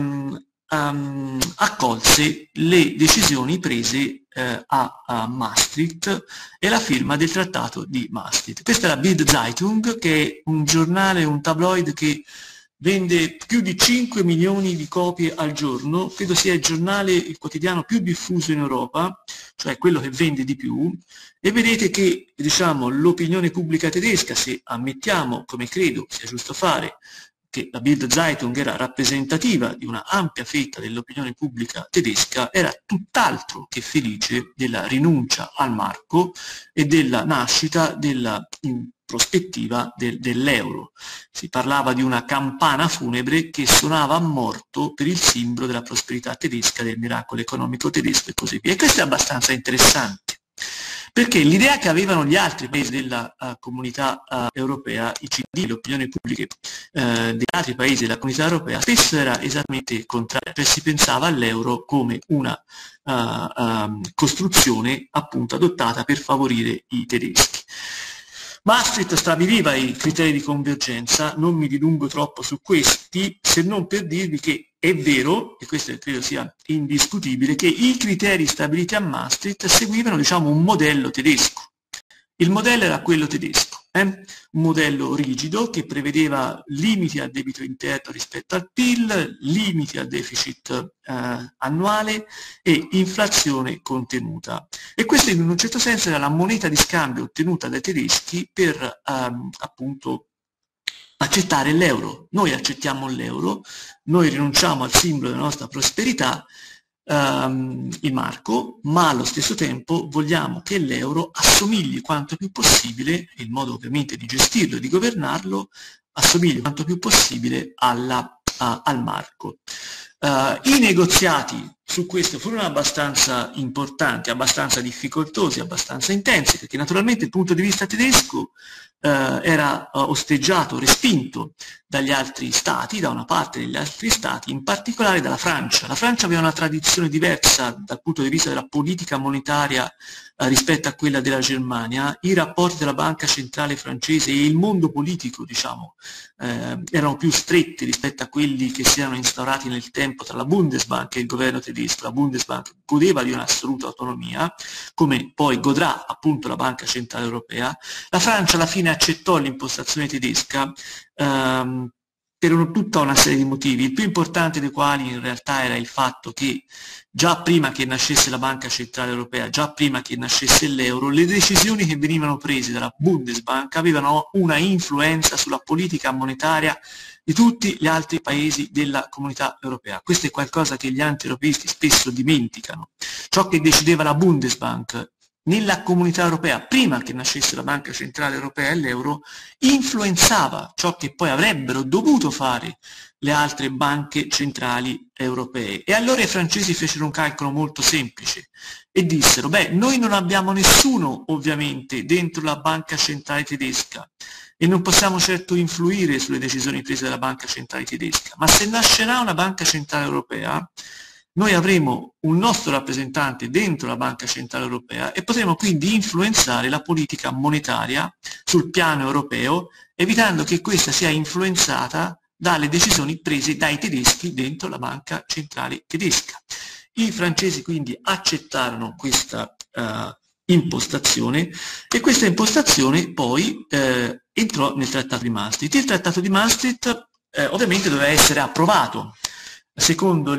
[SPEAKER 3] accolse le decisioni prese a Maastricht e la firma del Trattato di Maastricht. Questa è la Bild Zeitung, che è un giornale, un tabloid che vende più di 5 milioni di copie al giorno, credo sia il quotidiano più diffuso in Europa, cioè quello che vende di più, e vedete che, diciamo, l'opinione pubblica tedesca, se ammettiamo, come credo sia giusto fare, che la Bild Zeitung era rappresentativa di una ampia fetta dell'opinione pubblica tedesca, era tutt'altro che felice della rinuncia al marco e della nascita della prospettiva dell'euro. Si parlava di una campana funebre che suonava a morto per il simbolo della prosperità tedesca, del miracolo economico tedesco e così via. E questo è abbastanza interessante, perché l'idea che avevano gli altri paesi della comunità europea, i CD, le opinioni pubbliche degli altri paesi della comunità europea, spesso era esattamente contraria, cioè si pensava all'euro come una costruzione appunto adottata per favorire i tedeschi. Maastricht stabiliva i criteri di convergenza, non mi dilungo troppo su questi, se non per dirvi che è vero, e questo credo sia indiscutibile, che i criteri stabiliti a Maastricht seguivano, diciamo, un modello tedesco. Il modello era quello tedesco, un modello rigido che prevedeva limiti al debito interno rispetto al PIL, limiti al deficit annuale e inflazione contenuta. E questa in un certo senso era la moneta di scambio ottenuta dai tedeschi per appunto accettare l'euro. Noi accettiamo l'euro, noi rinunciamo al simbolo della nostra prosperità, il marco, ma allo stesso tempo vogliamo che l'euro assomigli quanto più possibile, il modo ovviamente di gestirlo e di governarlo, assomigli quanto più possibile al marco. I negoziati su questo furono abbastanza importanti, abbastanza difficoltosi, abbastanza intensi, perché naturalmente il punto di vista tedesco era osteggiato, respinto dagli altri stati, da una parte degli altri stati, in particolare dalla Francia. La Francia aveva una tradizione diversa dal punto di vista della politica monetaria rispetto a quella della Germania. I rapporti della banca centrale francese e il mondo politico, diciamo, erano più stretti rispetto a quelli che si erano instaurati nel tempo tra la Bundesbank e il governo tedesco. La Bundesbank godeva di un'assoluta autonomia, come poi godrà appunto la Banca Centrale Europea. La Francia alla fine accettò l'impostazione tedesca per tutta una serie di motivi, il più importante dei quali in realtà era il fatto che già prima che nascesse la Banca Centrale Europea, già prima che nascesse l'euro, le decisioni che venivano prese dalla Bundesbank avevano una influenza sulla politica monetaria di tutti gli altri paesi della comunità europea. Questo è qualcosa che gli anti-europeisti spesso dimenticano. Ciò che decideva la Bundesbank nella comunità europea, prima che nascesse la Banca Centrale Europea e l'euro, influenzava ciò che poi avrebbero dovuto fare le altre banche centrali europee. E allora i francesi fecero un calcolo molto semplice e dissero: beh, noi non abbiamo nessuno ovviamente dentro la Banca Centrale Tedesca e non possiamo certo influire sulle decisioni prese dalla Banca Centrale Tedesca, ma se nascerà una Banca Centrale Europea, noi avremo un nostro rappresentante dentro la Banca Centrale Europea e potremo quindi influenzare la politica monetaria sul piano europeo, evitando che questa sia influenzata dalle decisioni prese dai tedeschi dentro la Banca Centrale Tedesca. I francesi quindi accettarono questa impostazione e questa impostazione poi entrò nel Trattato di Maastricht. Il Trattato di Maastricht ovviamente doveva essere approvato secondo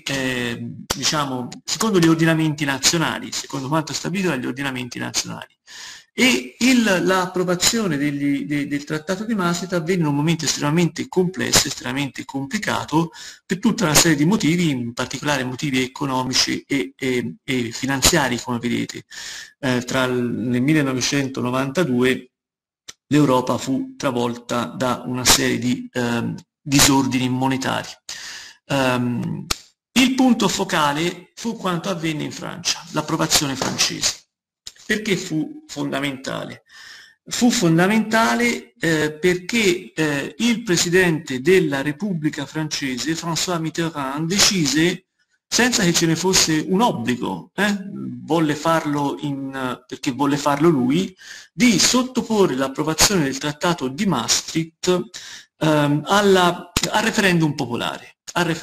[SPEAKER 3] secondo gli ordinamenti nazionali, secondo quanto stabilito dagli ordinamenti nazionali. E l'approvazione del Trattato di Maastricht avvenne in un momento estremamente complesso, estremamente complicato, per tutta una serie di motivi, in particolare motivi economici e finanziari, come vedete. Nel 1992 l'Europa fu travolta da una serie di disordini monetari. Il punto focale fu quanto avvenne in Francia, l'approvazione francese. Perché fu fondamentale? Fu fondamentale perché il presidente della Repubblica francese, François Mitterrand, decise, senza che ce ne fosse un obbligo, volle farlo perché volle farlo lui, di sottoporre l'approvazione del Trattato di Maastricht al referendum popolare.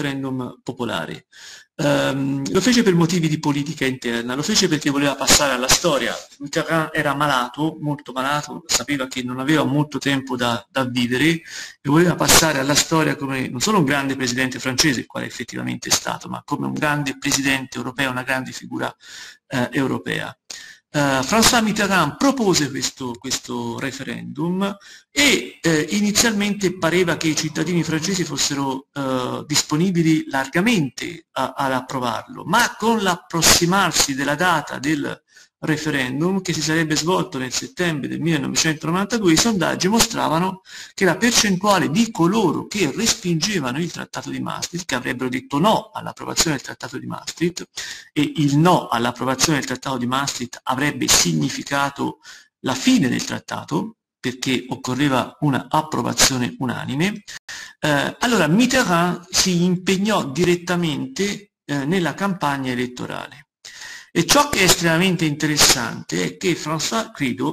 [SPEAKER 3] Lo fece per motivi di politica interna, lo fece perché voleva passare alla storia. Mitterrand era malato, molto malato, sapeva che non aveva molto tempo da vivere e voleva passare alla storia come non solo un grande presidente francese, il quale effettivamente è stato, ma come un grande presidente europeo, una grande figura europea. François Mitterrand propose questo referendum e inizialmente pareva che i cittadini francesi fossero disponibili largamente ad approvarlo, ma con l'approssimarsi della data del referendum, che si sarebbe svolto nel settembre del 1992, i sondaggi mostravano che la percentuale di coloro che respingevano il Trattato di Maastricht, che avrebbero detto no all'approvazione del Trattato di Maastricht, e il no all'approvazione del Trattato di Maastricht avrebbe significato la fine del trattato, perché occorreva una approvazione unanime, allora Mitterrand si impegnò direttamente nella campagna elettorale. E ciò che è estremamente interessante è che François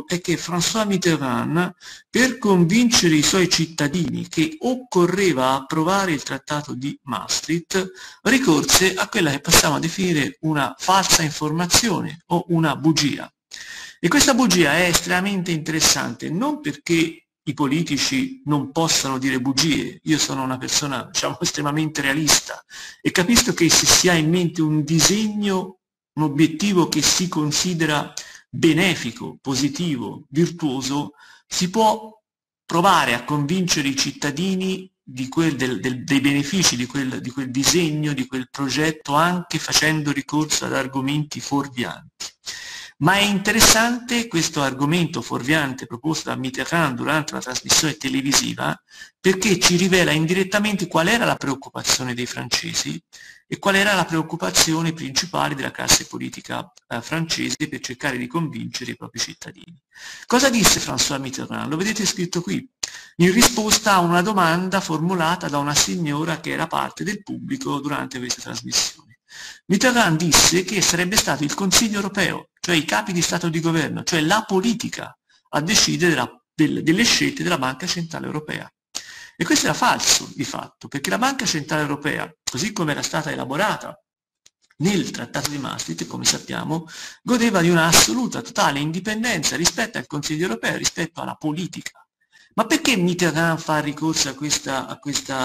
[SPEAKER 3] Mitterrand, per convincere i suoi cittadini che occorreva approvare il Trattato di Maastricht, ricorse a quella che possiamo definire una falsa informazione o una bugia. E questa bugia è estremamente interessante, non perché i politici non possano dire bugie. Io sono una persona, estremamente realista e capisco che se si ha in mente un disegno, un obiettivo che si considera benefico, positivo, virtuoso, si può provare a convincere i cittadini dei benefici di quel disegno, di quel progetto, anche facendo ricorso ad argomenti fuorvianti. Ma è interessante questo argomento fuorviante proposto da Mitterrand durante una trasmissione televisiva, perché ci rivela indirettamente qual era la preoccupazione dei francesi e qual era la preoccupazione principale della classe politica francese per cercare di convincere i propri cittadini. Cosa disse François Mitterrand? Lo vedete scritto qui, in risposta a una domanda formulata da una signora che era parte del pubblico durante questa trasmissione. Mitterrand disse che sarebbe stato il Consiglio europeo, cioè i capi di Stato e di Governo, cioè la politica, a decidere delle scelte della Banca Centrale Europea. E questo era falso di fatto, perché la Banca Centrale Europea, così come era stata elaborata nel Trattato di Maastricht, come sappiamo, godeva di una assoluta, totale indipendenza rispetto al Consiglio Europeo, rispetto alla politica. Ma perché Mitterrand fa ricorso a questa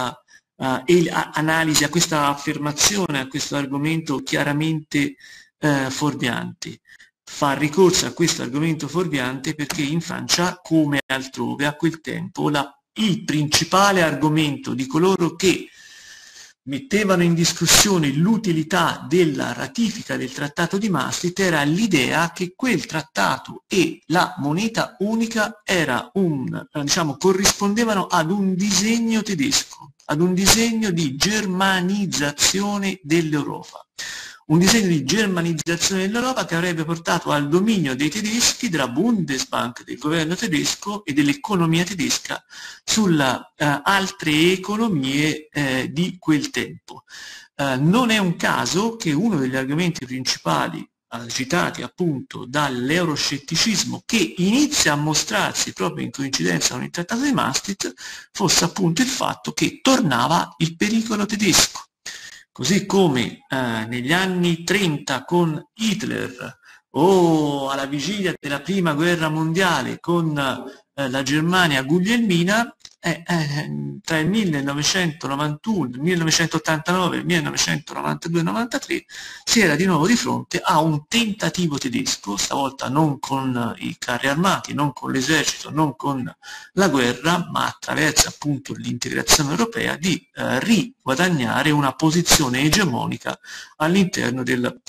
[SPEAKER 3] analisi, a questa affermazione, a questo argomento chiaramente fuorviante? Fa ricorso a questo argomento fuorviante perché in Francia, come altrove, a quel tempo il principale argomento di coloro che mettevano in discussione l'utilità della ratifica del Trattato di Maastricht era l'idea che quel trattato e la moneta unica corrispondevano ad un disegno tedesco, ad un disegno di germanizzazione dell'Europa. Un disegno di germanizzazione dell'Europa che avrebbe portato al dominio dei tedeschi, della Bundesbank, del governo tedesco e dell'economia tedesca sulle altre economie di quel tempo. Non è un caso che uno degli argomenti principali citati appunto dall'euroscetticismo, che inizia a mostrarsi proprio in coincidenza con il Trattato di Maastricht, fosse appunto il fatto che tornava il pericolo tedesco. Così come negli anni 30 con Hitler o alla vigilia della Prima Guerra Mondiale con la Germania guglielmina, tra il 1991, il 1989 e il 1992-93 si era di nuovo di fronte a un tentativo tedesco, stavolta non con i carri armati, non con l'esercito, non con la guerra, ma attraverso appunto l'integrazione europea, di riguadagnare una posizione egemonica all'interno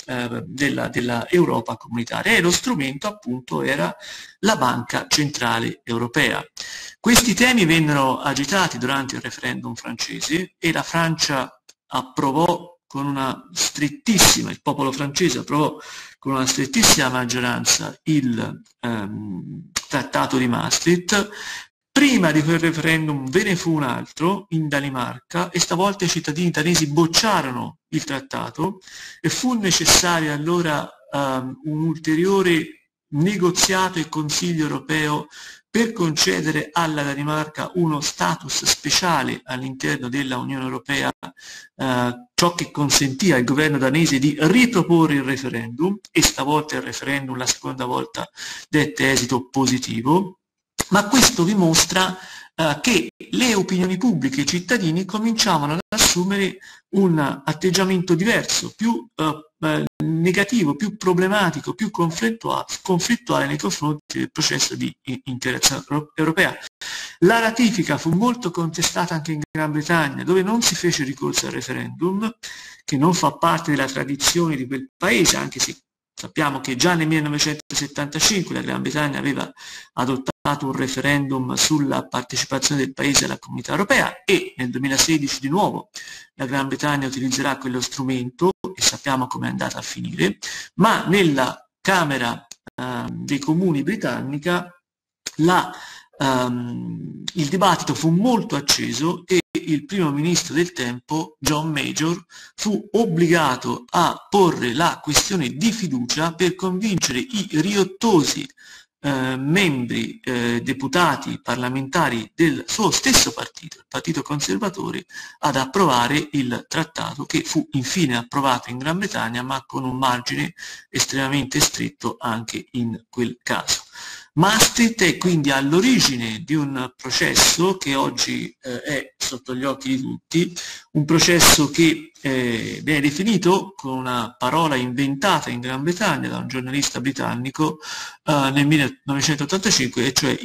[SPEAKER 3] della Europa comunitaria, e lo strumento appunto era la Banca Centrale Europea. Questi temi vennero agitati durante il referendum francese e la Francia approvò con una strettissima, il popolo francese approvò con una strettissima maggioranza il Trattato di Maastricht. Prima di quel referendum ve ne fu un altro in Danimarca e stavolta i cittadini danesi bocciarono il trattato e fu necessario allora un ulteriore negoziato e Consiglio europeo per concedere alla Danimarca uno status speciale all'interno della Unione Europea, ciò che consentiva al governo danese di riproporre il referendum, e stavolta il referendum la seconda volta dette esito positivo. Ma questo dimostra che le opinioni pubbliche e i cittadini cominciavano ad assumere un atteggiamento diverso, più negativo, più problematico, più conflittuale nei confronti del processo di integrazione europea. La ratifica fu molto contestata anche in Gran Bretagna, dove non si fece ricorso al referendum, che non fa parte della tradizione di quel paese, anche se sappiamo che già nel 1975 la Gran Bretagna aveva adottato un referendum sulla partecipazione del paese alla Comunità Europea, e nel 2016 di nuovo la Gran Bretagna utilizzerà quello strumento e sappiamo come è andata a finire, ma nella Camera dei Comuni britannica il dibattito fu molto acceso e il primo ministro del tempo, John Major, fu obbligato a porre la questione di fiducia per convincere i riottosi membri, deputati, parlamentari del suo stesso partito, il Partito Conservatore, ad approvare il trattato, che fu infine approvato in Gran Bretagna, ma con un margine estremamente stretto anche in quel caso. Maastricht è quindi all'origine di un processo che oggi è sotto gli occhi di tutti, un processo che viene definito con una parola inventata in Gran Bretagna da un giornalista britannico nel 1985, e cioè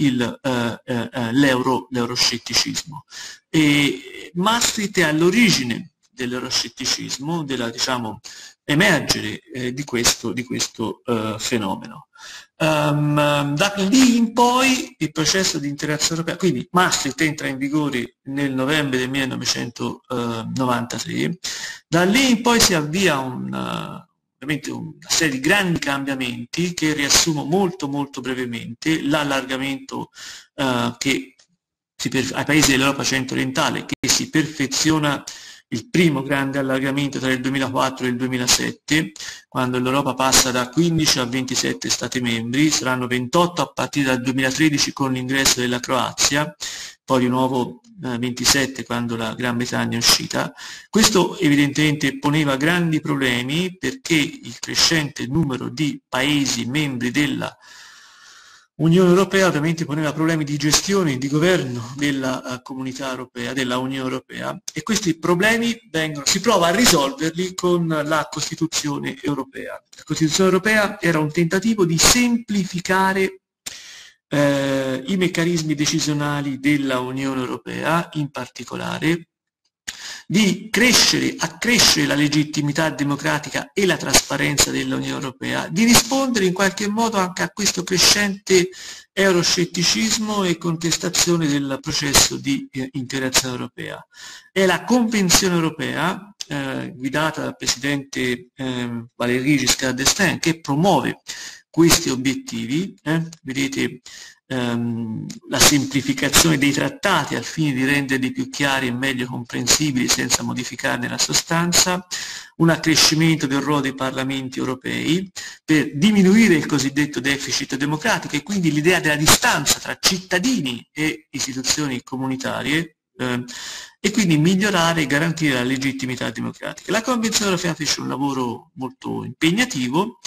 [SPEAKER 3] l'euroscetticismo. E Maastricht è all'origine dell'euroscetticismo, della, emergere di questo fenomeno. Da lì in poi il processo di integrazione europea, quindi Maastricht entra in vigore nel novembre del 1993, da lì in poi si avvia ovviamente una serie di grandi cambiamenti che riassumo molto brevemente: l'allargamento ai paesi dell'Europa centro-orientale, che si perfeziona, il primo grande allargamento tra il 2004 e il 2007, quando l'Europa passa da 15 a 27 Stati membri, saranno 28 a partire dal 2013 con l'ingresso della Croazia, poi di nuovo 27 quando la Gran Bretagna è uscita. Questo evidentemente poneva grandi problemi, perché il crescente numero di Paesi membri della Unione Europea ovviamente poneva problemi di gestione e di governo della Comunità Europea, della Unione Europea, e questi problemi si prova a risolverli con la Costituzione Europea. La Costituzione Europea era un tentativo di semplificare i meccanismi decisionali della Unione Europea, in particolare di accrescere la legittimità democratica e la trasparenza dell'Unione Europea, di rispondere in qualche modo anche a questo crescente euroscetticismo e contestazione del processo di integrazione europea. È la Convenzione europea, guidata dal presidente Valéry Giscard d'Estaing, che promuove questi obiettivi, vedete la semplificazione dei trattati al fine di renderli più chiari e meglio comprensibili senza modificarne la sostanza, un accrescimento del ruolo dei parlamenti europei per diminuire il cosiddetto deficit democratico e quindi l'idea della distanza tra cittadini e istituzioni comunitarie, e quindi migliorare e garantire la legittimità democratica. La Convenzione europea fece un lavoro molto impegnativo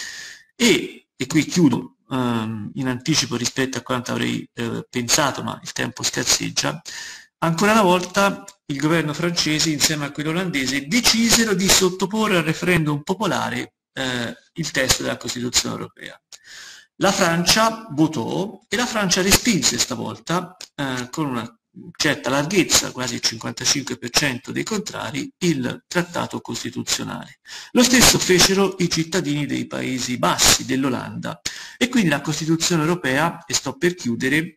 [SPEAKER 3] e qui chiudo in anticipo rispetto a quanto avrei pensato, ma il tempo scarseggia. Ancora una volta il governo francese insieme a quello olandese decisero di sottoporre al referendum popolare il testo della Costituzione europea. La Francia votò e la Francia respinse stavolta con una certa larghezza, quasi il 55% dei contrari, il trattato costituzionale. Lo stesso fecero i cittadini dei Paesi Bassi, dell'Olanda, e quindi la Costituzione europea, e sto per chiudere,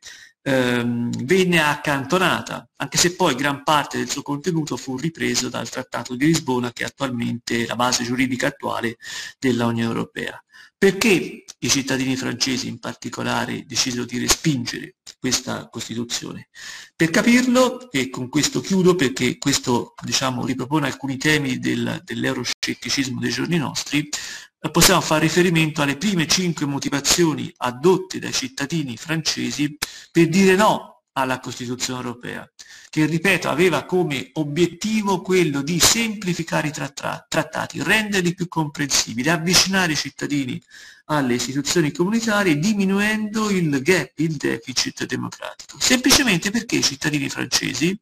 [SPEAKER 3] venne accantonata, anche se poi gran parte del suo contenuto fu ripreso dal Trattato di Lisbona, che è attualmente la base giuridica attuale della Unione Europea. Perché i cittadini francesi in particolare decisero di respingere questa Costituzione? Per capirlo, e con questo chiudo perché questo ripropone alcuni temi dell'euroscetticismo dei giorni nostri, possiamo fare riferimento alle prime 5 motivazioni addotte dai cittadini francesi per dire no alla Costituzione europea, che, ripeto, aveva come obiettivo quello di semplificare i trattati, renderli più comprensibili, avvicinare i cittadini alle istituzioni comunitarie, diminuendo il gap, il deficit democratico. Semplicemente perché i cittadini francesi,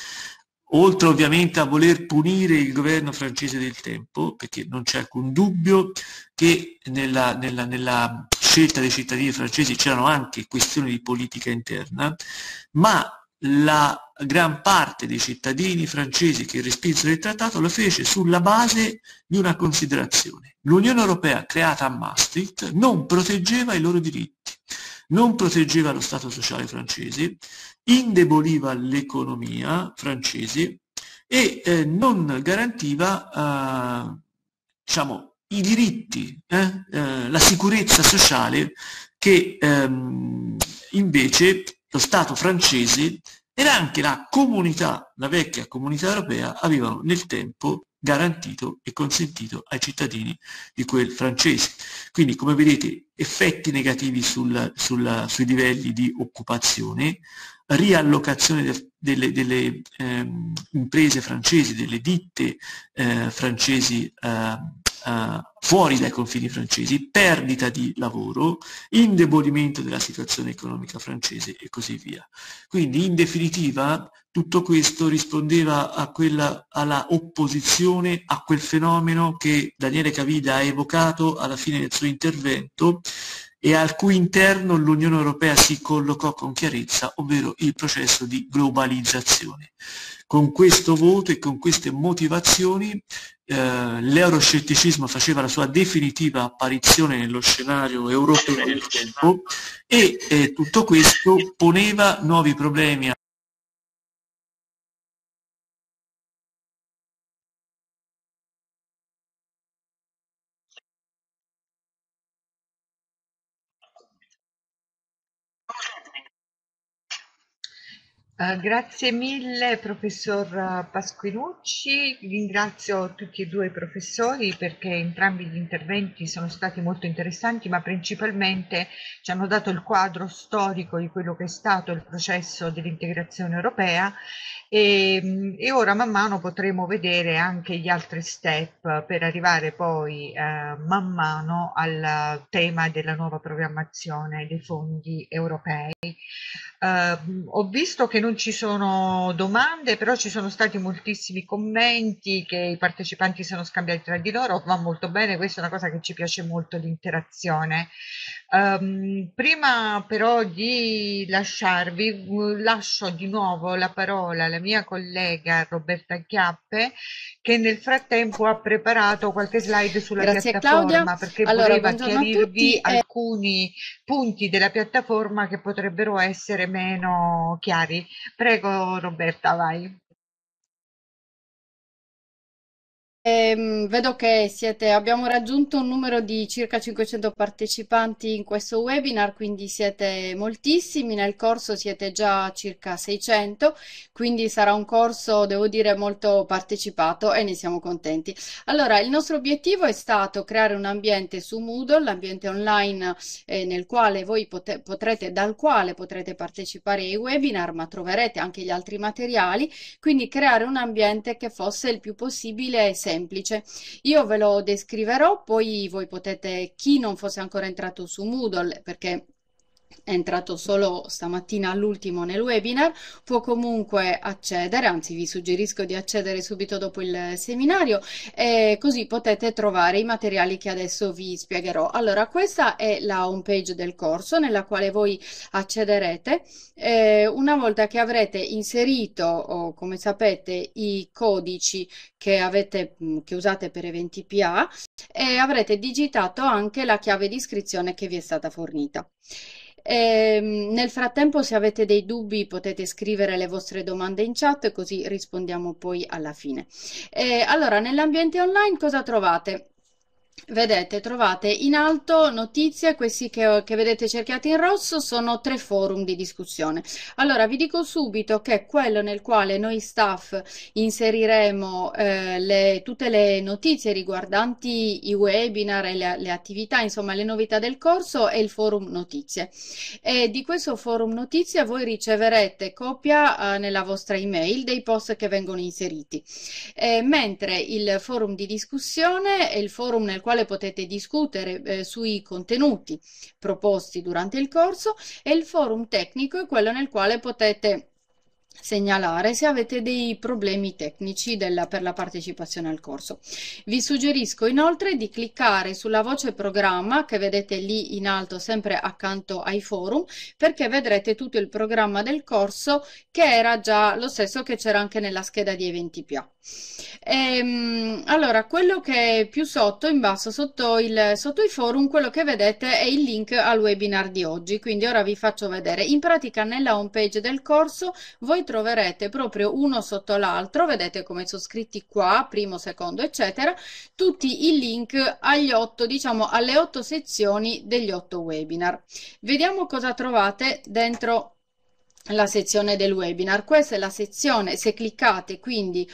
[SPEAKER 3] oltre ovviamente a voler punire il governo francese del tempo, perché non c'è alcun dubbio che nella scelta dei cittadini francesi c'erano anche questioni di politica interna, ma la gran parte dei cittadini francesi che respinsero il trattato lo fece sulla base di una considerazione. L'Unione Europea creata a Maastricht non proteggeva i loro diritti, non proteggeva lo Stato sociale francese, indeboliva l'economia francese e non garantiva i diritti, la sicurezza sociale che invece lo Stato francese e anche la comunità, la vecchia comunità europea, avevano nel tempo garantito e consentito ai cittadini di quel francese. Quindi, come vedete, effetti negativi sui livelli di occupazione, riallocazione delle imprese francesi, delle ditte francesi fuori dai confini francesi, perdita di lavoro, indebolimento della situazione economica francese e così via. Quindi, in definitiva, tutto questo rispondeva alla opposizione a quel fenomeno che Daniele Cavida ha evocato alla fine del suo intervento e al cui interno l'Unione Europea si collocò con chiarezza, ovvero il processo di globalizzazione. Con questo voto e con queste motivazioni l'euroscetticismo faceva la sua definitiva apparizione nello scenario europeo del tempo e tutto questo poneva nuovi problemi
[SPEAKER 1] Grazie mille professor Pasquinucci, ringrazio tutti e due i professori perché entrambi gli interventi sono stati molto interessanti, ma principalmente ci hanno dato il quadro storico di quello che è stato il processo dell'integrazione europea e ora man mano potremo vedere anche gli altri step per arrivare poi man mano al tema della nuova programmazione dei fondi europei. Ho visto che non ci sono domande, però ci sono stati moltissimi commenti che i partecipanti sono scambiati tra di loro, va molto bene, questa è una cosa che ci piace molto, l'interazione. Prima però di lasciarvi, lascio di nuovo la parola alla mia collega Roberta Chiappe, che nel frattempo ha preparato qualche slide sulla
[SPEAKER 4] Grazie Claudia.
[SPEAKER 1] piattaforma, perché
[SPEAKER 4] Allora,
[SPEAKER 1] voleva
[SPEAKER 4] buongiorno a tutti.
[SPEAKER 1] chiarirvi alcuni punti della piattaforma che potrebbero essere meno chiari. Prego Roberta, vai.
[SPEAKER 4] Vedo che abbiamo raggiunto un numero di circa 500 partecipanti in questo webinar, quindi siete moltissimi, nel corso siete già circa 600, quindi sarà un corso, devo dire, molto partecipato e ne siamo contenti. Allora, il nostro obiettivo è stato creare un ambiente su Moodle, l'ambiente online nel quale voi dal quale potrete partecipare ai webinar, ma troverete anche gli altri materiali, quindi creare un ambiente che fosse il più possibile semplice. Io ve lo descriverò, poi voi potete, chi non fosse ancora entrato su Moodle, perché è entrato solo stamattina all'ultimo nel webinar, può comunque accedere, anzi vi suggerisco di accedere subito dopo il seminario, e così potete trovare i materiali che adesso vi spiegherò. Allora, questa è la home page del corso nella quale voi accederete. Una volta che avrete inserito, come sapete, i codici che usate per eventi PA, avrete digitato anche la chiave di iscrizione che vi è stata fornita. Nel frattempo, se avete dei dubbi, potete scrivere le vostre domande in chat, così rispondiamo poi alla fine. Allora, nell'ambiente online cosa trovate? Vedete, trovate in alto notizie, questi che vedete cerchiati in rosso sono 3 forum di discussione. Allora, vi dico subito che quello nel quale noi staff inseriremo tutte le notizie riguardanti i webinar e le attività, insomma le novità del corso, è il forum notizie. E di questo forum notizie voi riceverete copia nella vostra email dei post che vengono inseriti, mentre il forum di discussione è il forum nel quale potete discutere sui contenuti proposti durante il corso, e il forum tecnico è quello nel quale potete segnalare se avete dei problemi tecnici per la partecipazione al corso. Vi suggerisco inoltre di cliccare sulla voce programma che vedete lì in alto, sempre accanto ai forum, perché vedrete tutto il programma del corso, che era già lo stesso che c'era anche nella scheda di eventi PA. Allora, quello che è più sotto, in basso, sotto i forum, quello che vedete è il link al webinar di oggi, quindi ora vi faccio vedere. In pratica nella home page del corso voi troverete proprio uno sotto l'altro, vedete come sono scritti qua, primo, secondo, eccetera, tutti i link agli 8, diciamo alle 8 sezioni degli 8 webinar. Vediamo cosa trovate dentro la sezione del webinar. Questa è la sezione, se cliccate quindi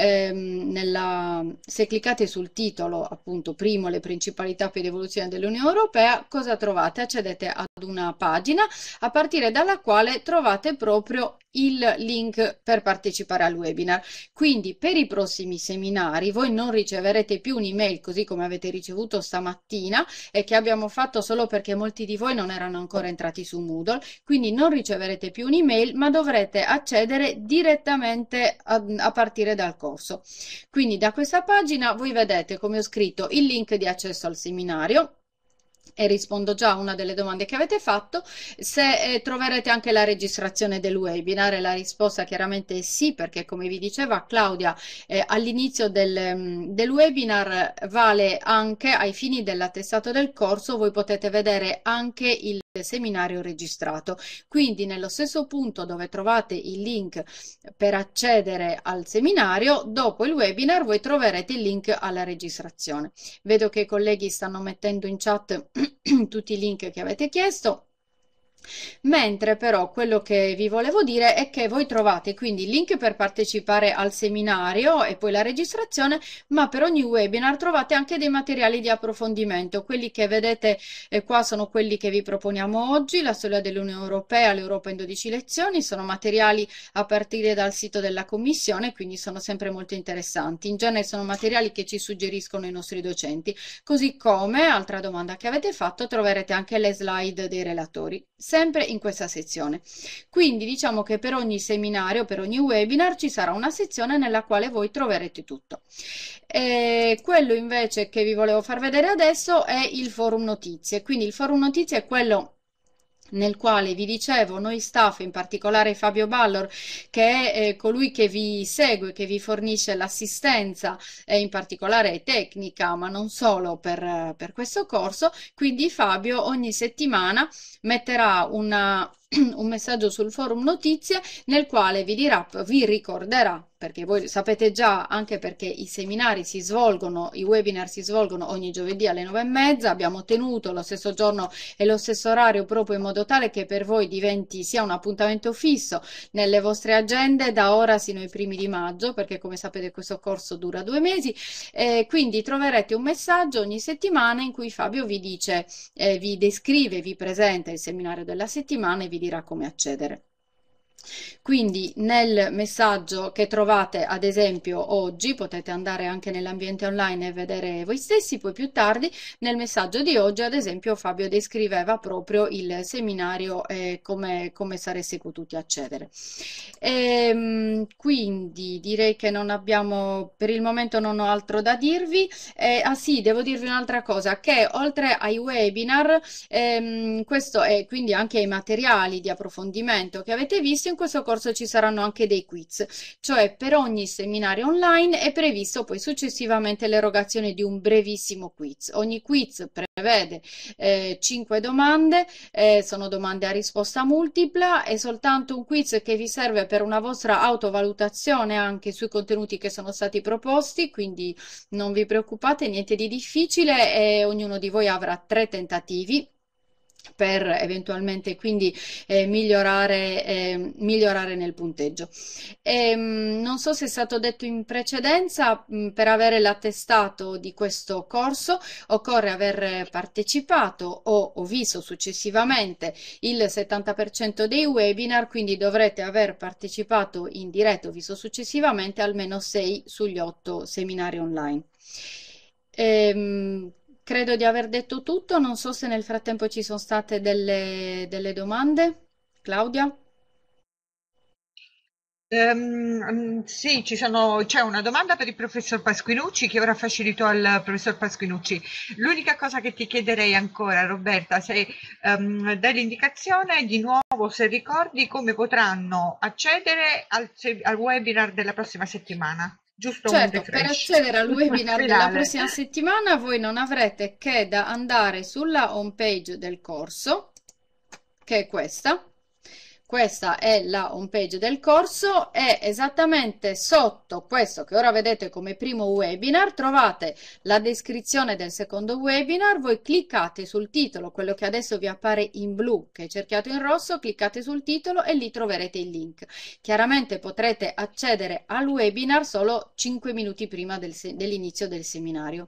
[SPEAKER 4] se cliccate sul titolo, appunto, primo, le principalità per l'evoluzione dell'Unione Europea, cosa trovate? Accedete ad una pagina a partire dalla quale trovate proprio il link per partecipare al webinar. Quindi per i prossimi seminari voi non riceverete più un'email così come avete ricevuto stamattina, e che abbiamo fatto solo perché molti di voi non erano ancora entrati su Moodle, quindi non riceverete più un'email, ma dovrete accedere direttamente a partire dal corso. Quindi da questa pagina voi vedete, come ho scritto, il link di accesso al seminario, e rispondo già a una delle domande che avete fatto, se troverete anche la registrazione del webinar, e la risposta chiaramente è sì, perché come vi diceva Claudia all'inizio del webinar, vale anche ai fini dell'attestato del corso, voi potete vedere anche il seminario registrato, quindi nello stesso punto dove trovate il link per accedere al seminario, dopo il webinar voi troverete il link alla registrazione. Vedo che i colleghi stanno mettendo in chat tutti i link che avete chiesto. Mentre però quello che vi volevo dire è che voi trovate quindi il link per partecipare al seminario e poi la registrazione, ma per ogni webinar trovate anche dei materiali di approfondimento. Quelli che vedete qua sono quelli che vi proponiamo oggi: la storia dell'Unione Europea, l'Europa in 12 lezioni. Sono materiali a partire dal sito della Commissione, quindi sono sempre molto interessanti. In genere sono materiali che ci suggeriscono i nostri docenti, così come, altra domanda che avete fatto, troverete anche le slide dei relatori. sempre in questa sezione. Quindi diciamo che per ogni seminario, per ogni webinar ci sarà una sezione nella quale voi troverete tutto. Quello invece che vi volevo far vedere adesso è il forum notizie. Quindi il forum notizie è quello nel quale vi dicevo, noi staff, in particolare Fabio Ballor, che è colui che vi segue, che vi fornisce l'assistenza, in particolare tecnica, ma non solo per questo corso. Quindi Fabio ogni settimana metterà un messaggio sul forum notizie nel quale vi dirà, vi ricorderà, perché voi sapete già, anche perché i seminari si svolgono, i webinar si svolgono ogni giovedì alle 9:30, abbiamo tenuto lo stesso giorno e lo stesso orario proprio in modo tale che per voi diventi sia un appuntamento fisso nelle vostre agende da ora sino ai primi di maggio, perché come sapete questo corso dura 2 mesi, quindi troverete un messaggio ogni settimana in cui Fabio vi dice, vi descrive, vi presenta il seminario della settimana e vi dirà come accedere. Quindi nel messaggio che trovate ad esempio oggi, potete andare anche nell'ambiente online e vedere voi stessi, poi più tardi nel messaggio di oggi ad esempio Fabio descriveva proprio il seminario e come sareste potuti accedere. Quindi direi che non abbiamo, per il momento non ho altro da dirvi. Ah sì, devo dirvi un'altra cosa, che oltre ai webinar, questo è quindi anche ai materiali di approfondimento che avete visto, in questo corso ci saranno anche dei quiz, cioè per ogni seminario online è previsto poi successivamente l'erogazione di un brevissimo quiz. Ogni quiz prevede 5 domande, sono domande a risposta multipla, è soltanto un quiz che vi serve per una vostra autovalutazione anche sui contenuti che sono stati proposti, quindi non vi preoccupate, niente di difficile, e ognuno di voi avrà 3 tentativi per eventualmente quindi migliorare nel punteggio. Non so se è stato detto in precedenza, per avere l'attestato di questo corso occorre aver partecipato o visto successivamente il 70% dei webinar, quindi dovrete aver partecipato in diretta o visto successivamente almeno 6 sugli 8 seminari online. Credo di aver detto tutto, non so se nel frattempo ci sono state delle domande. Claudia?
[SPEAKER 1] Sì, c'è una domanda per il professor Pasquinucci che ora facilito al professor Pasquinucci. L'unica cosa che ti chiederei ancora, Roberta, se dai l'indicazione di nuovo, se ricordi come potranno accedere al webinar della prossima settimana. Giusto un
[SPEAKER 4] Certo, per
[SPEAKER 1] refresh
[SPEAKER 4] accedere al webinar della
[SPEAKER 1] finale.
[SPEAKER 4] prossima settimana voi non avrete che da andare sulla home page del corso, che è questa. Questa è la home page del corso e esattamente sotto questo che ora vedete come primo webinar trovate la descrizione del secondo webinar. Voi cliccate sul titolo, quello che adesso vi appare in blu che è cerchiato in rosso, cliccate sul titolo e lì troverete il link. Chiaramente potrete accedere al webinar solo 5 minuti prima dell'inizio del seminario.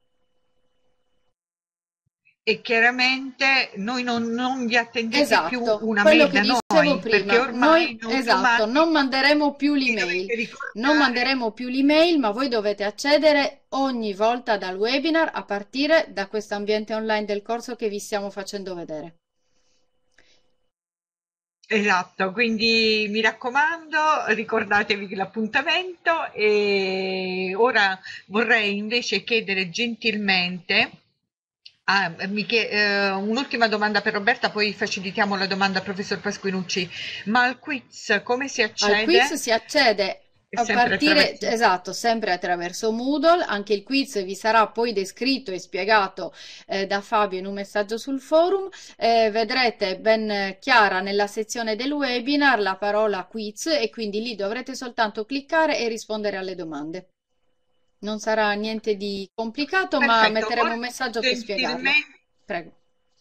[SPEAKER 1] E chiaramente noi non vi attendete più
[SPEAKER 4] Esatto,
[SPEAKER 1] una
[SPEAKER 4] quello
[SPEAKER 1] mail
[SPEAKER 4] che
[SPEAKER 1] da
[SPEAKER 4] dicevo
[SPEAKER 1] noi, perché
[SPEAKER 4] prima,
[SPEAKER 1] ormai
[SPEAKER 4] noi
[SPEAKER 1] noi
[SPEAKER 4] esatto,
[SPEAKER 1] domani
[SPEAKER 4] non manderemo più
[SPEAKER 1] vi
[SPEAKER 4] l'email,
[SPEAKER 1] dovete
[SPEAKER 4] non
[SPEAKER 1] ricordare.
[SPEAKER 4] manderemo più l'email, ma voi dovete accedere ogni volta dal webinar a partire da questo ambiente online del corso che vi stiamo facendo vedere.
[SPEAKER 1] Esatto, quindi mi raccomando, ricordatevi l'appuntamento e ora vorrei invece chiedere gentilmente, un'ultima domanda per Roberta, poi facilitiamo la domanda al professor Pasquinucci, ma al quiz come si
[SPEAKER 4] Al quiz
[SPEAKER 1] accede?
[SPEAKER 4] si accede
[SPEAKER 1] È
[SPEAKER 4] a
[SPEAKER 1] sempre
[SPEAKER 4] partire,
[SPEAKER 1] attraverso...
[SPEAKER 4] esatto, sempre attraverso Moodle. Anche il quiz vi sarà poi descritto e spiegato da Fabio in un messaggio sul forum. Vedrete ben chiara nella sezione del webinar la parola quiz e quindi lì dovrete soltanto cliccare e rispondere alle domande. Non sarà niente di complicato, ma
[SPEAKER 1] Perfetto,
[SPEAKER 4] metteremo
[SPEAKER 1] ora
[SPEAKER 4] un messaggio per spiegarlo.
[SPEAKER 1] gentilmente...
[SPEAKER 4] Prego.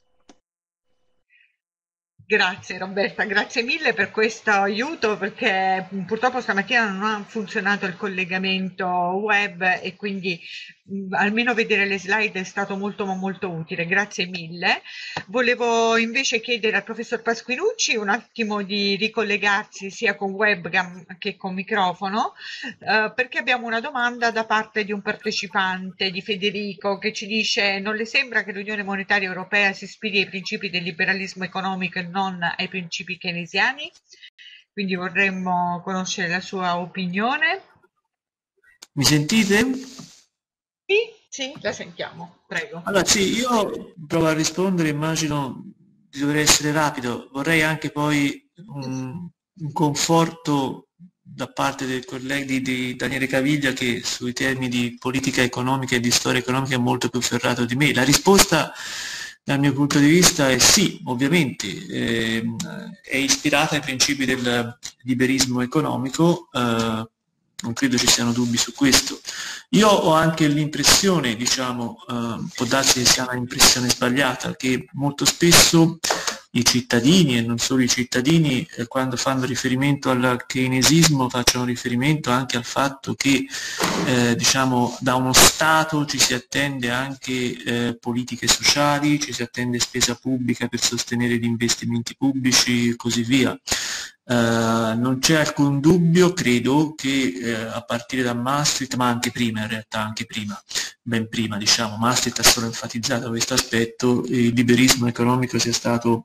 [SPEAKER 1] Grazie Roberta, grazie mille per questo aiuto perché purtroppo stamattina non ha funzionato il collegamento web e quindi almeno vedere le slide è stato molto molto utile, grazie mille. Volevo invece chiedere al professor Pasquinucci un attimo di ricollegarsi sia con webcam che con microfono, perché abbiamo una domanda da parte di un partecipante, di Federico, che ci dice: non le sembra che l'Unione Monetaria Europea si ispiri ai principi del liberalismo economico e non ai principi keynesiani? Quindi vorremmo conoscere la sua opinione.
[SPEAKER 3] Mi sentite?
[SPEAKER 1] Sì, sì, la sentiamo, prego.
[SPEAKER 3] Allora sì, io provo a rispondere, immagino di dover essere rapido. Vorrei anche poi un conforto da parte del collega di Daniele Caviglia, che sui temi di politica economica e di storia economica è molto più ferrato di me. La risposta dal mio punto di vista è sì, ovviamente, è ispirata ai principi del liberismo economico, non credo ci siano dubbi su questo. Io ho anche l'impressione, diciamo, può darsi che sia un'impressione sbagliata, che molto spesso i cittadini, e non solo i cittadini, quando fanno riferimento al keynesismo facciano riferimento anche al fatto che diciamo, da uno Stato ci si attende anche politiche sociali, ci si attende spesa pubblica per sostenere gli investimenti pubblici e così via. Non c'è alcun dubbio, credo, che a partire da Maastricht, ma anche prima in realtà, anche prima, ben prima diciamo, Maastricht ha solo enfatizzato questo aspetto, il liberismo economico sia stato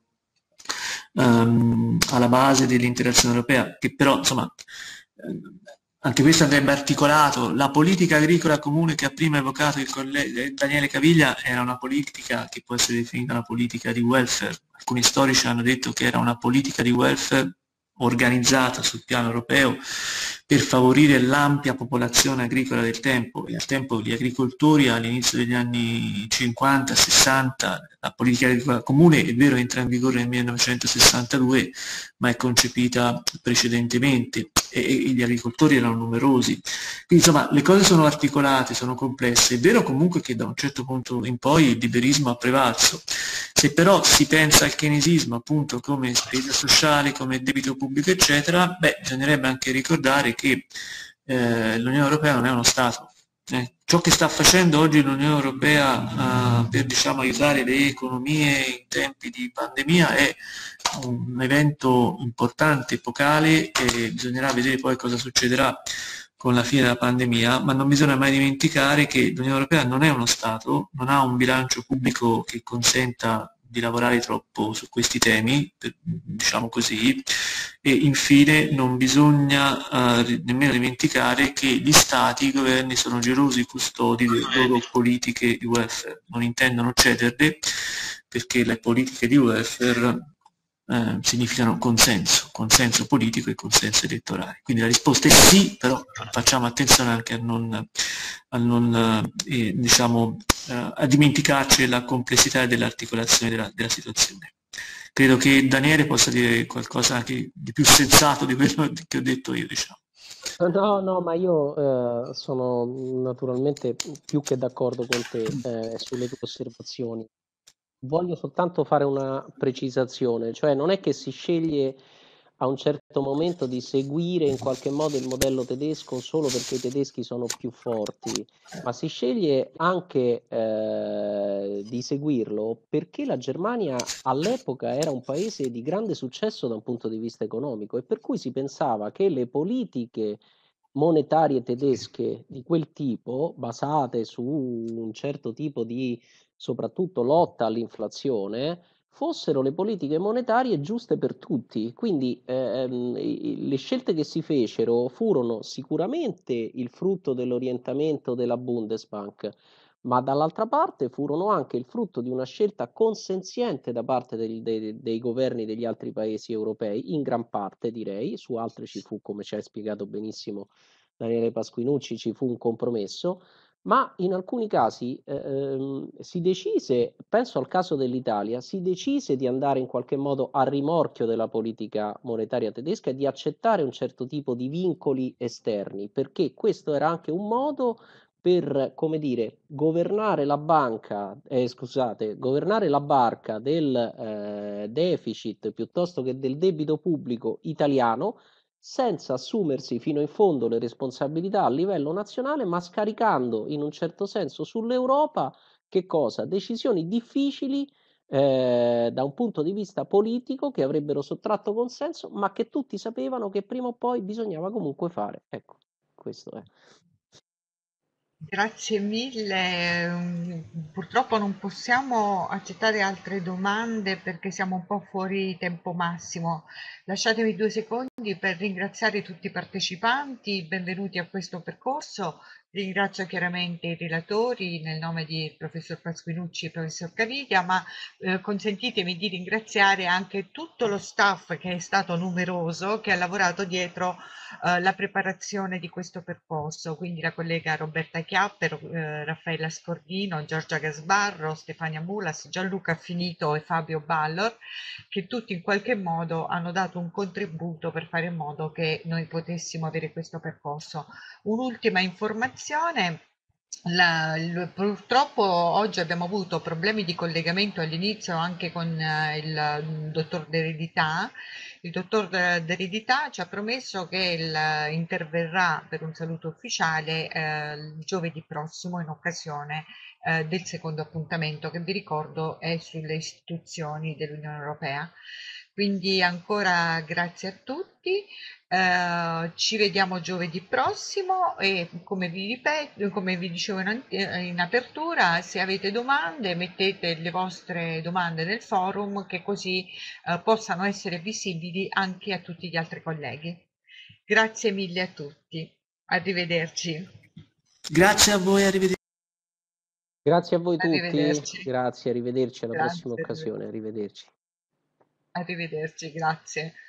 [SPEAKER 3] alla base dell'interazione europea, che però insomma anche questo andrebbe articolato. La politica agricola comune che ha prima evocato il collega Daniele Caviglia era una politica che può essere definita una politica di welfare. Alcuni storici hanno detto che era una politica di welfare organizzata sul piano europeo per favorire l'ampia popolazione agricola del tempo, e al tempo gli agricoltori all'inizio degli anni 50-60, la politica agricola comune è vero entra in vigore nel 1962, ma è concepita precedentemente e gli agricoltori erano numerosi. Quindi insomma le cose sono articolate, sono complesse. È vero comunque che da un certo punto in poi il liberismo ha prevalso. Se però si pensa al keynesismo appunto come spesa sociale, come debito pubblico eccetera, beh, bisognerebbe anche ricordare che l'Unione Europea non è uno Stato. Ciò che sta facendo oggi l'Unione Europea per diciamo, aiutare le economie in tempi di pandemia è un evento importante, epocale, e bisognerà vedere poi cosa succederà con la fine della pandemia, ma non bisogna mai dimenticare che l'Unione Europea non è uno Stato, non ha un bilancio pubblico che consenta di lavorare troppo su questi temi, diciamo così, e infine non bisogna nemmeno dimenticare che gli stati, i governi sono gelosi custodi delle loro politiche di welfare, non intendono cederle perché le politiche di welfare significano consenso politico e consenso elettorale. Quindi la risposta è sì, però facciamo attenzione anche diciamo, a dimenticarci della complessità dell'articolazione della situazione. Credo che Daniele possa dire qualcosa anche di più sensato di quello che ho detto io, diciamo.
[SPEAKER 2] No, ma io sono naturalmente più che d'accordo con te sulle tue osservazioni. Voglio soltanto fare una precisazione, cioè non è che si sceglie a un certo momento di seguire in qualche modo il modello tedesco solo perché i tedeschi sono più forti, ma si sceglie anche di seguirlo perché la Germania all'epoca era un paese di grande successo da un punto di vista economico e per cui si pensava che le politiche monetarie tedesche di quel tipo, basate su un certo tipo di soprattutto lotta all'inflazione, fossero le politiche monetarie giuste per tutti. Quindi le scelte che si fecero furono sicuramente il frutto dell'orientamento della Bundesbank, ma dall'altra parte furono anche il frutto di una scelta consenziente da parte dei governi degli altri paesi europei, in gran parte direi, su altre ci fu, come ci hai spiegato benissimo Daniele Pasquinucci, ci fu un compromesso, ma in alcuni casi si decise, penso al caso dell'Italia, si decise di andare in qualche modo a rimorchio della politica monetaria tedesca e di accettare un certo tipo di vincoli esterni, perché questo era anche un modo per, come dire, governare la banca, governare la barca del deficit piuttosto che del debito pubblico italiano senza assumersi fino in fondo le responsabilità a livello nazionale, ma scaricando in un certo senso sull'Europa che cosa? Decisioni difficili da un punto di vista politico che avrebbero sottratto consenso, ma che tutti sapevano che prima o poi bisognava comunque fare. Ecco, questo è.
[SPEAKER 1] Grazie mille. Purtroppo non possiamo accettare altre domande perché siamo un po' fuori tempo massimo. Lasciatemi 2 secondi per ringraziare tutti i partecipanti, benvenuti a questo percorso. Ringrazio chiaramente i relatori nel nome di professor Pasquinucci e professor Caviglia, ma consentitemi di ringraziare anche tutto lo staff che è stato numeroso, che ha lavorato dietro la preparazione di questo percorso, quindi la collega Roberta Chiapper, Raffaella Scordino, Giorgia Gasbarro, Stefania Mulas, Gianluca Finito e Fabio Ballor, che tutti in qualche modo hanno dato un contributo per fare in modo che noi potessimo avere questo percorso. Un'ultima informazione. Purtroppo oggi abbiamo avuto problemi di collegamento all'inizio anche con il dottor D'Eredità. Il dottor D'Eredità ci ha promesso che interverrà per un saluto ufficiale il giovedì prossimo in occasione del secondo appuntamento, che vi ricordo è sulle istituzioni dell'Unione Europea. Quindi ancora grazie a tutti. Ci vediamo giovedì prossimo e come vi dicevo in apertura, se avete domande mettete le vostre domande nel forum, che così possano essere visibili anche a tutti gli altri colleghi. Grazie mille a tutti, arrivederci.
[SPEAKER 3] Grazie a voi, arrivederci.
[SPEAKER 2] Grazie a voi tutti,
[SPEAKER 1] Arrivederci.
[SPEAKER 2] grazie, arrivederci alla prossima
[SPEAKER 1] Grazie,
[SPEAKER 2] occasione, arrivederci.
[SPEAKER 1] arrivederci, grazie.